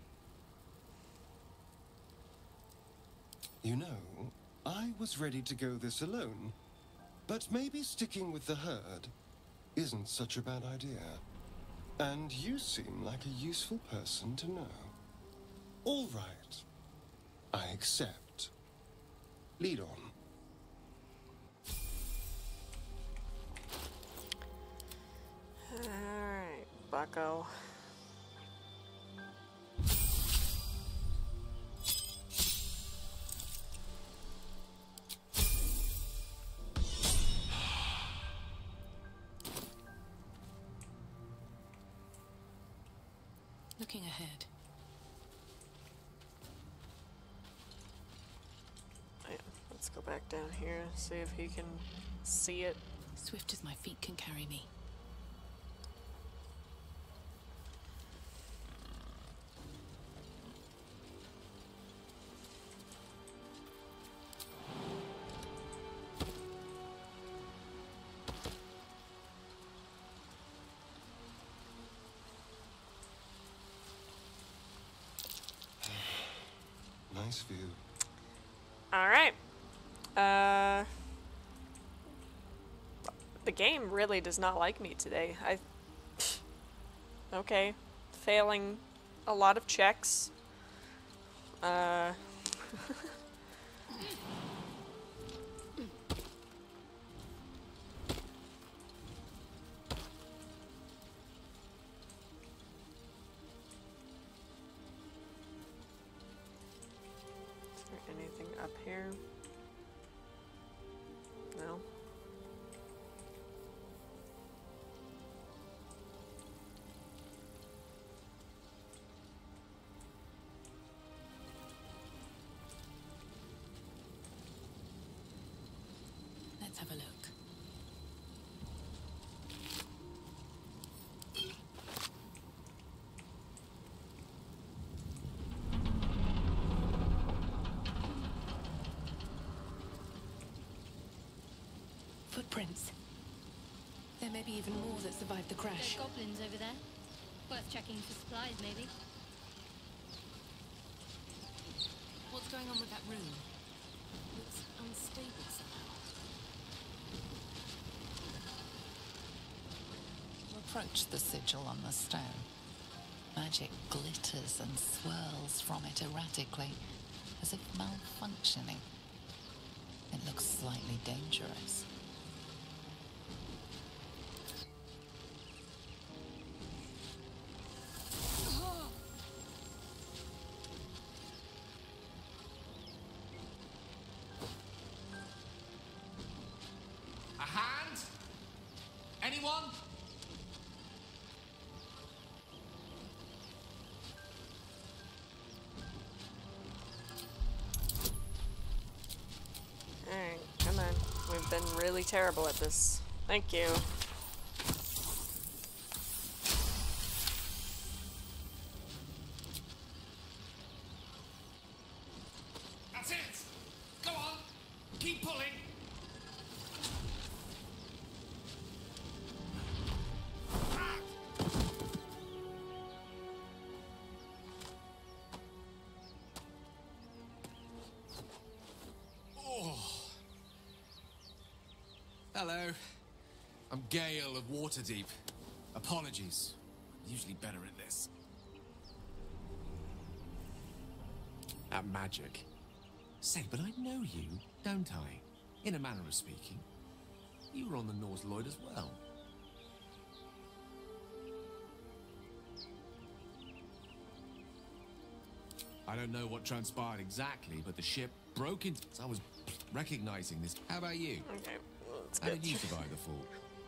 You know, I was ready to go this alone. But maybe sticking with the herd isn't such a bad idea. And you seem like a useful person to know. All right. I accept. Lead on. Alright, bucko. Looking ahead. Yeah, let's go back down here, see if he can see it. Swift as my feet can carry me. nice view. All right. Uh, the game really does not like me today. I. Okay, failing a lot of checks. Uh. Is there anything up here? No. Let's have a look. Footprints. There may be even more that survived the crash. There's goblins over there. Worth checking for supplies, maybe. What's going on with that room? Looks unstable somehow. Approach the sigil on the stone. Magic glitters and swirls from it erratically, as if malfunctioning. It looks slightly dangerous. A hand? Anyone? Alright, come on. We've been really terrible at this. Thank you. That's it! Go on! Keep pulling! Oh. Hello. I'm Gale of Waterdeep. Apologies. I'm usually better at this. At magic. Say, but I know you, don't I? In a manner of speaking. You were on the Norse Lloyd as well. I don't know what transpired exactly, but the ship broke into... I was recognizing this. How about you? Okay, let's How go. did you survive the fall?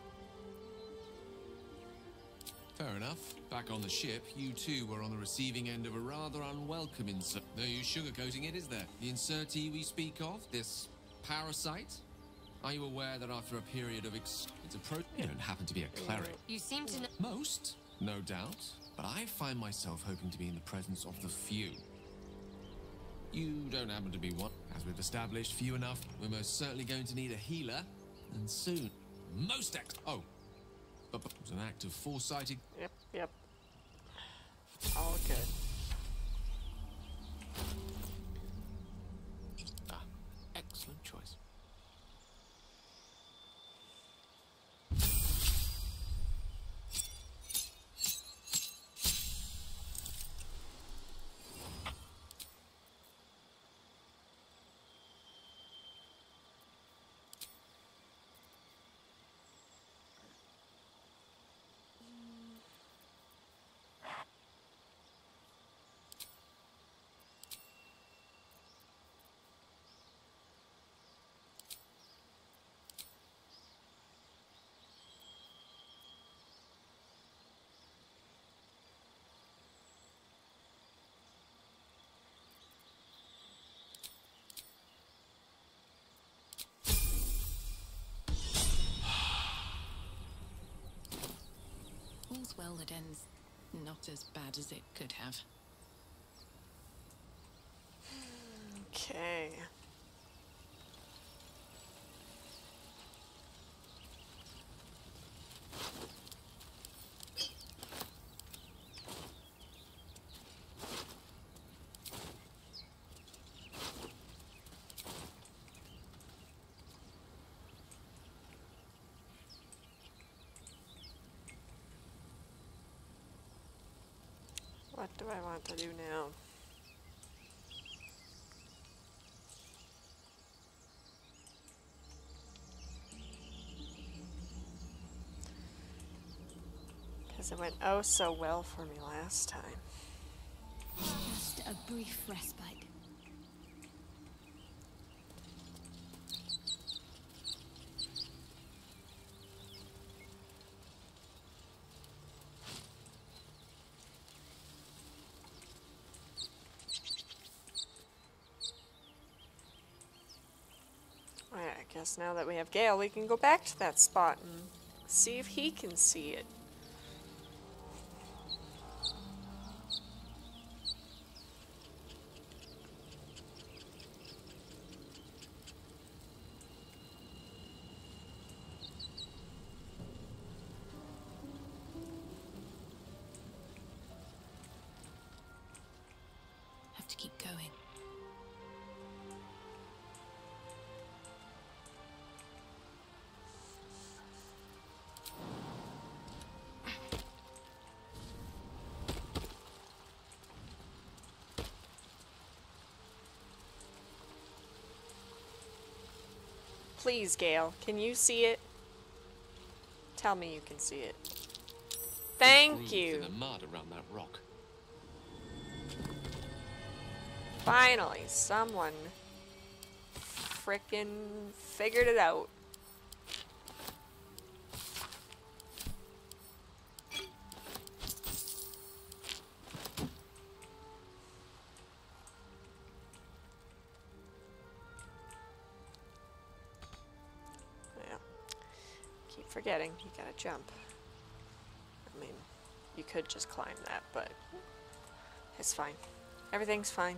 Fair enough. Back on the ship, you too were on the receiving end of a rather unwelcome insert. No use sugarcoating it, is there? The insertee we speak of, this parasite? Are you aware that after a period of ex... It's a pro... You don't happen to be a cleric. You seem to know. Most, no doubt. But I find myself hoping to be in the presence of the few. You don't happen to be one. As we've established, few enough. We're most certainly going to need a healer. And soon. Most ex... Oh. But, but it was an act of foresighted... Yep, yep. All good. Ah, excellent choice. All's well that ends not as bad as it could have. Okay. What do I want to do now? Because it went oh so well for me last time. Just a brief respite. Alright, I guess now that we have Gale, we can go back to that spot and see if he can see it. Have to keep going. Please, Gale, can you see it? Tell me you can see it. Thank Grooved you. in the mud around that rock. Finally, someone frickin' figured it out. Yeah. Keep forgetting, you gotta jump. I mean, you could just climb that, but it's fine. Everything's fine.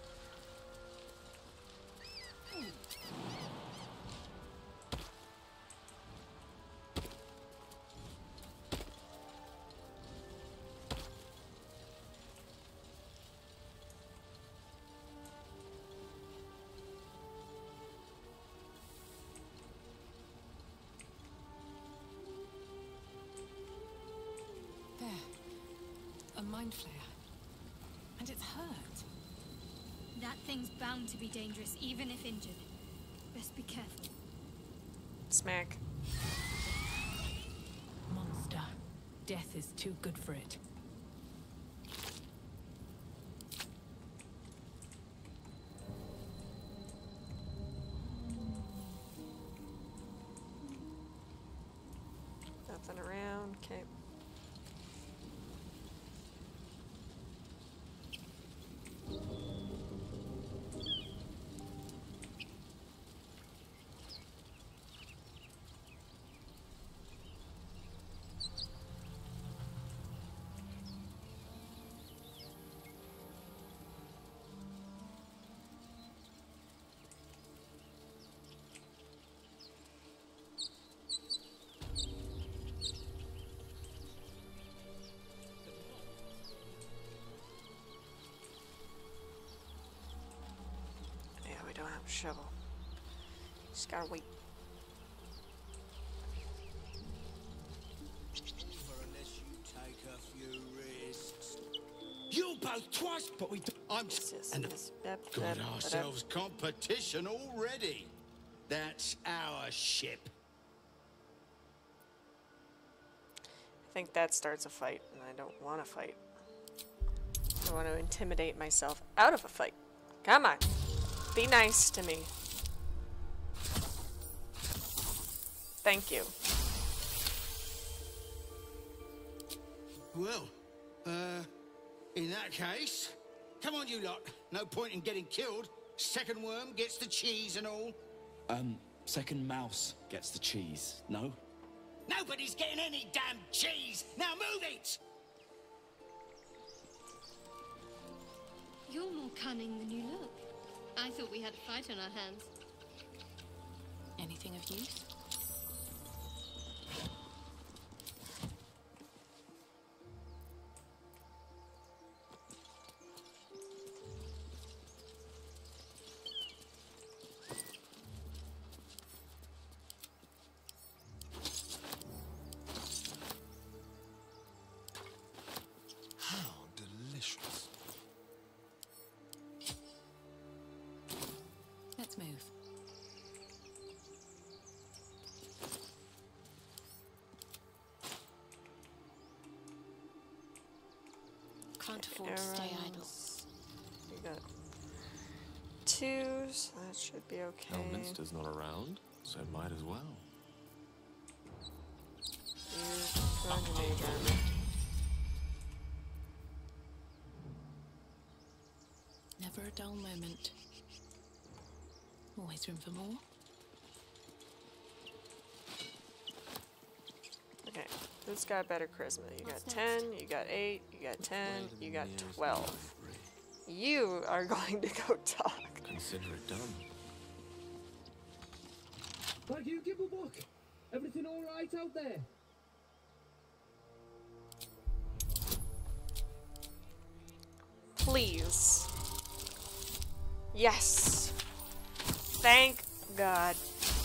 There. A mind flare. And it's hurt. That thing's bound to be dangerous, even if injured. Best be careful. Smack. Monster. Death is too good for it. Nothing around. Okay. Yeah, we don't have a shovel. Just gotta wait. Unless you take a few risks. You both twice, but we. Do I'm. It's just And this- yep, got yep, yep. ourselves competition already. That's our ship. I think that starts a fight, and I don't want to fight. I want to intimidate myself out of a fight. Come on. Be nice to me. Thank you. Well, uh, in that case, come on, you lot. No point in getting killed. Second worm gets the cheese and all. Um, second mouse gets the cheese, no? Nobody's getting any damn cheese. Now move it. You're more cunning than you look. I thought we had a fight on our hands. Anything of use? How delicious. Can't afford to stay idle. Arrows. We got two, so that should be okay. Elminster's not around, so might as well. Use strong mage armor. Never a dull moment. Always room for more. Okay, who's got better charisma? You got ten, you got eight, you got ten, you got twelve. You are going to go talk. Consider it done. Thank you, Gibblebuck. Everything all right out there? Please. Yes. Thank God.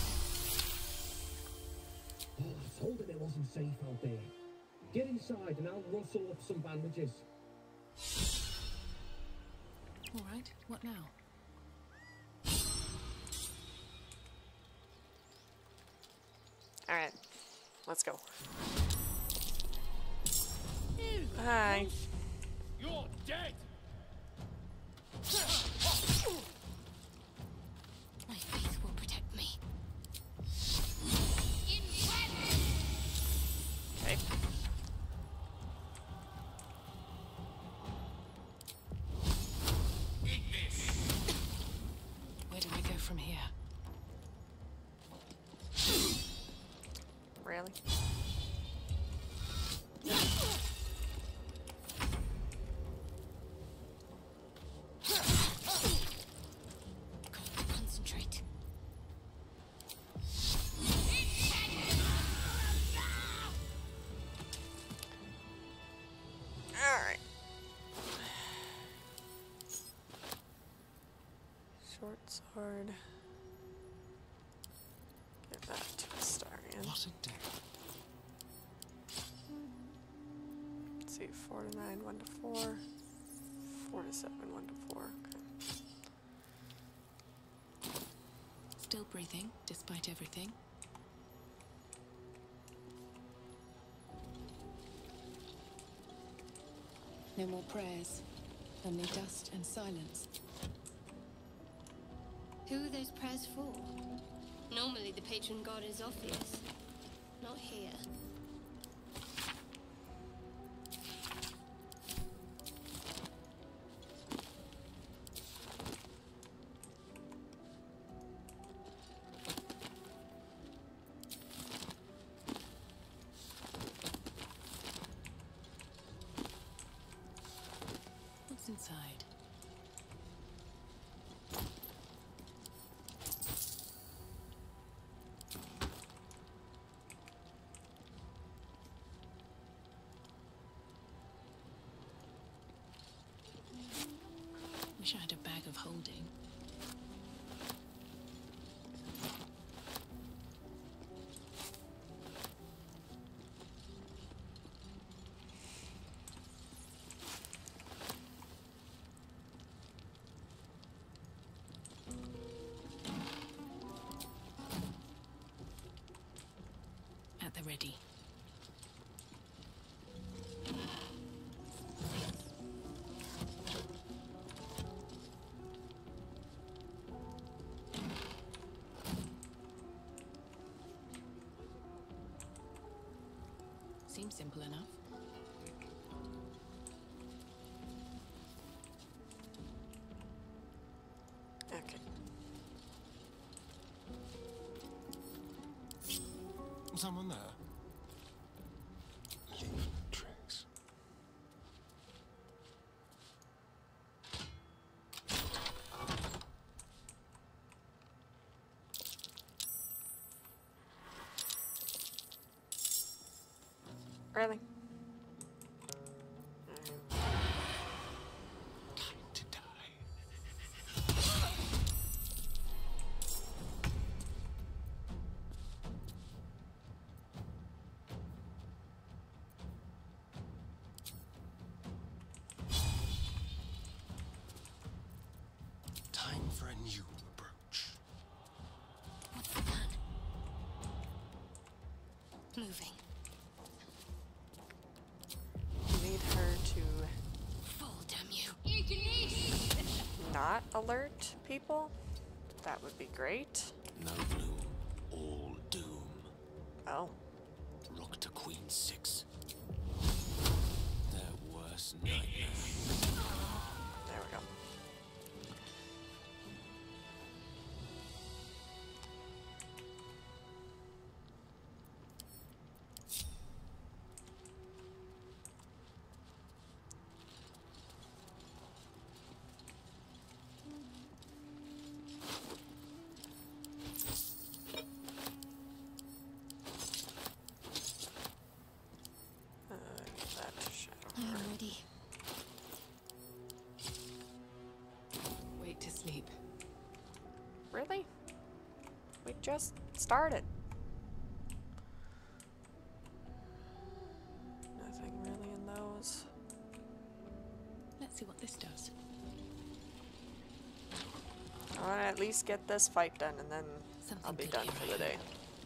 Oh, I told him it wasn't safe out there. Get inside and I'll rustle up some bandages. All right, what now? All right, let's go. Hi. You're dead. My faith will protect me. Okay. Where do I go from here? Really? Concentrate. Alright. Short sword. Give that to Astarion. What a day. Let's see, four to nine, one to four. Four to seven, one to four. Okay. Still breathing, despite everything. No more prayers. Only dust and silence. Who are those prayers for? Normally the patron god is Orpheus. Not here. What's inside? Wish I had a bag of holding. At the ready. Seems simple enough. Okay. Someone there? Leave tracks. Really? Time to die. Time for a new approach. What's the plan? Moving. You need her to not alert people? That would be great. No bloom, all doom. Oh. Rock to Queen Six. Their worst nightmare. There we go. I'm ready. Wait to sleep. Really? We just started. Nothing really in those. Let's see what this does. I want to at least get this fight done, and then Something I'll be good done here, for I the day. hope.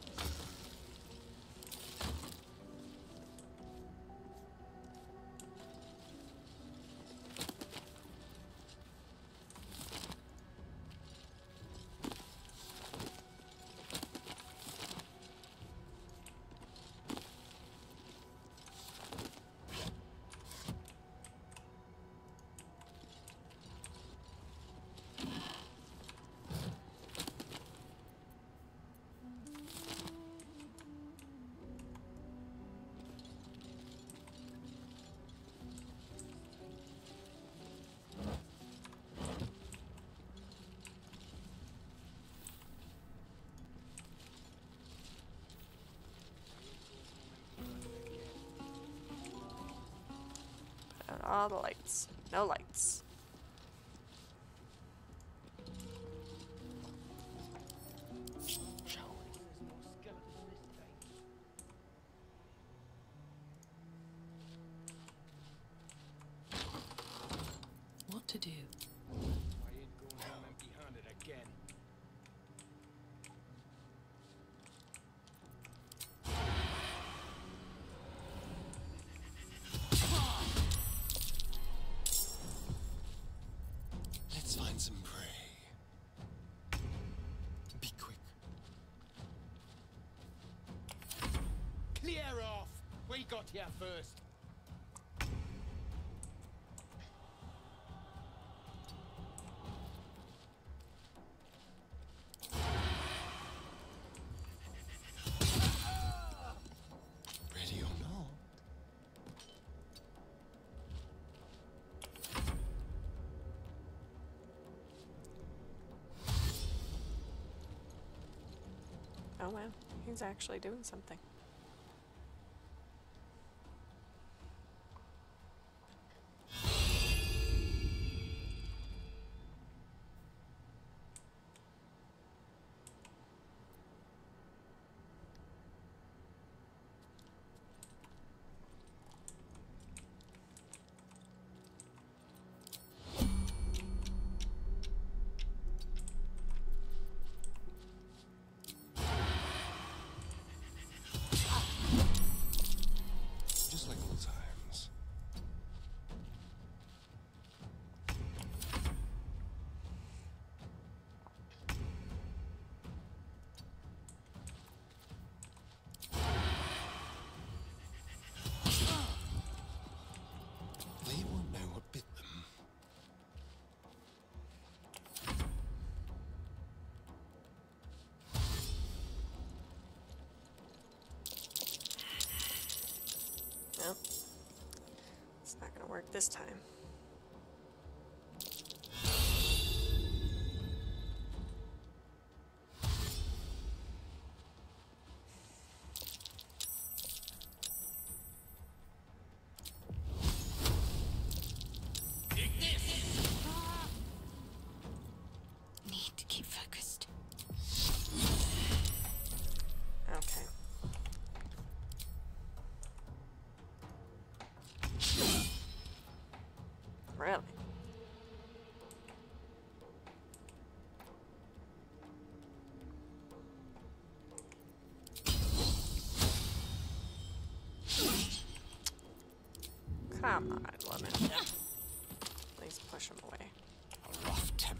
Put out all the lights. No lights. What to do? I ain't going home empty-handed again. Let's find some prey. Be quick. Clear off! We got here first. Ready or not? Oh wow, he's actually doing something. Just like old times. They won't know what bit them. Nope. It's not gonna work this time. Need to keep focused. Okay. Really? Come on, woman. At least push him away. A rough temper.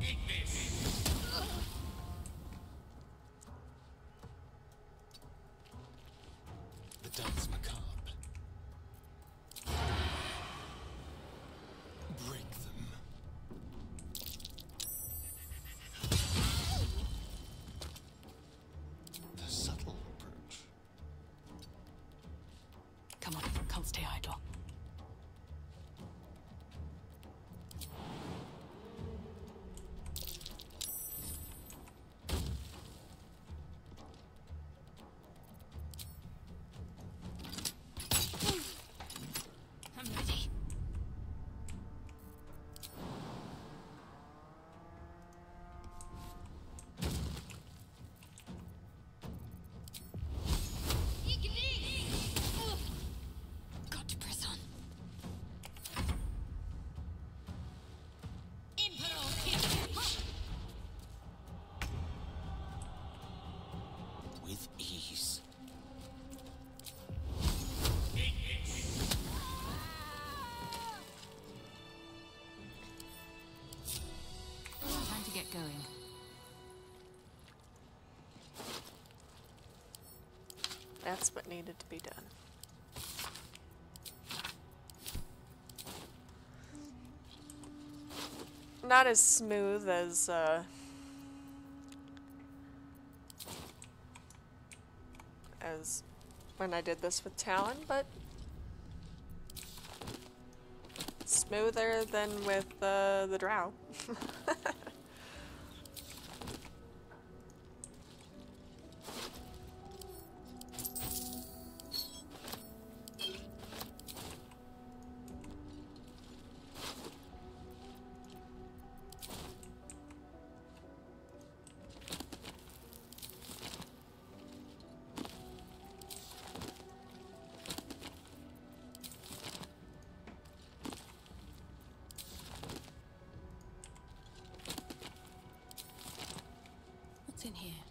The dance macabre. Break them. The subtle approach. Come on, can't stay idle. I'm ready. Got to press on. With ease. Time to get going. That's what needed to be done. Not as smooth as uh, as when I did this with Talon, but smoother than with uh, the Drow. What's in here?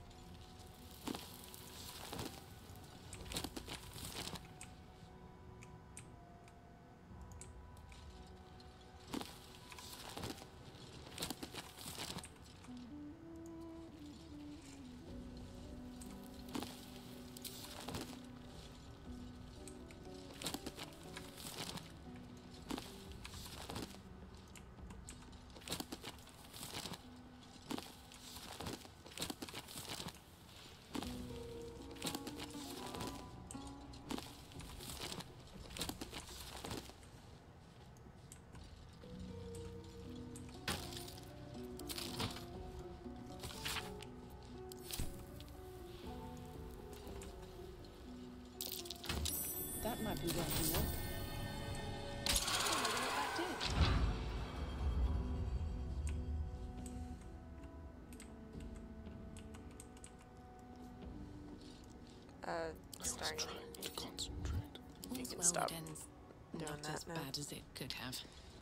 That might be worth a look. Uh, starting. Trying to concentrate. You All's can well stop that ends doing not that as now. bad as it could have.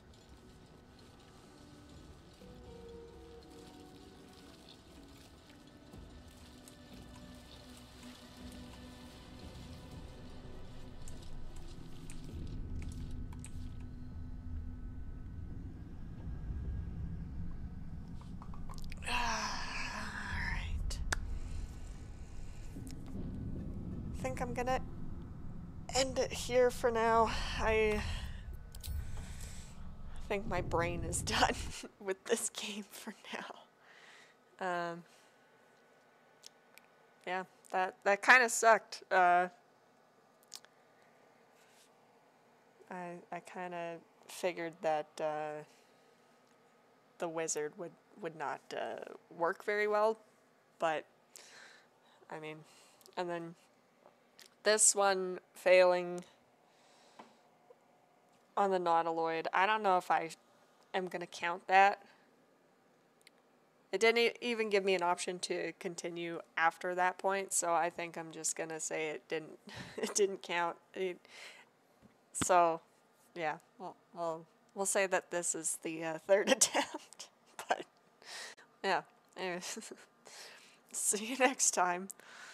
Alright. I think I'm gonna end it here for now. I think my brain is done with this game for now. Um, yeah, that, that kind of sucked. Uh, I, I kind of figured that uh, the wizard would, would not uh, work very well, but I mean, and then this one failing on the Nautiloid, I don't know if I am going to count that. It didn't e even give me an option to continue after that point, so I think I'm just going to say it didn't it didn't count. It, so, yeah, we'll, we'll, we'll say that this is the uh, third attempt. But, yeah, anyways, see you next time.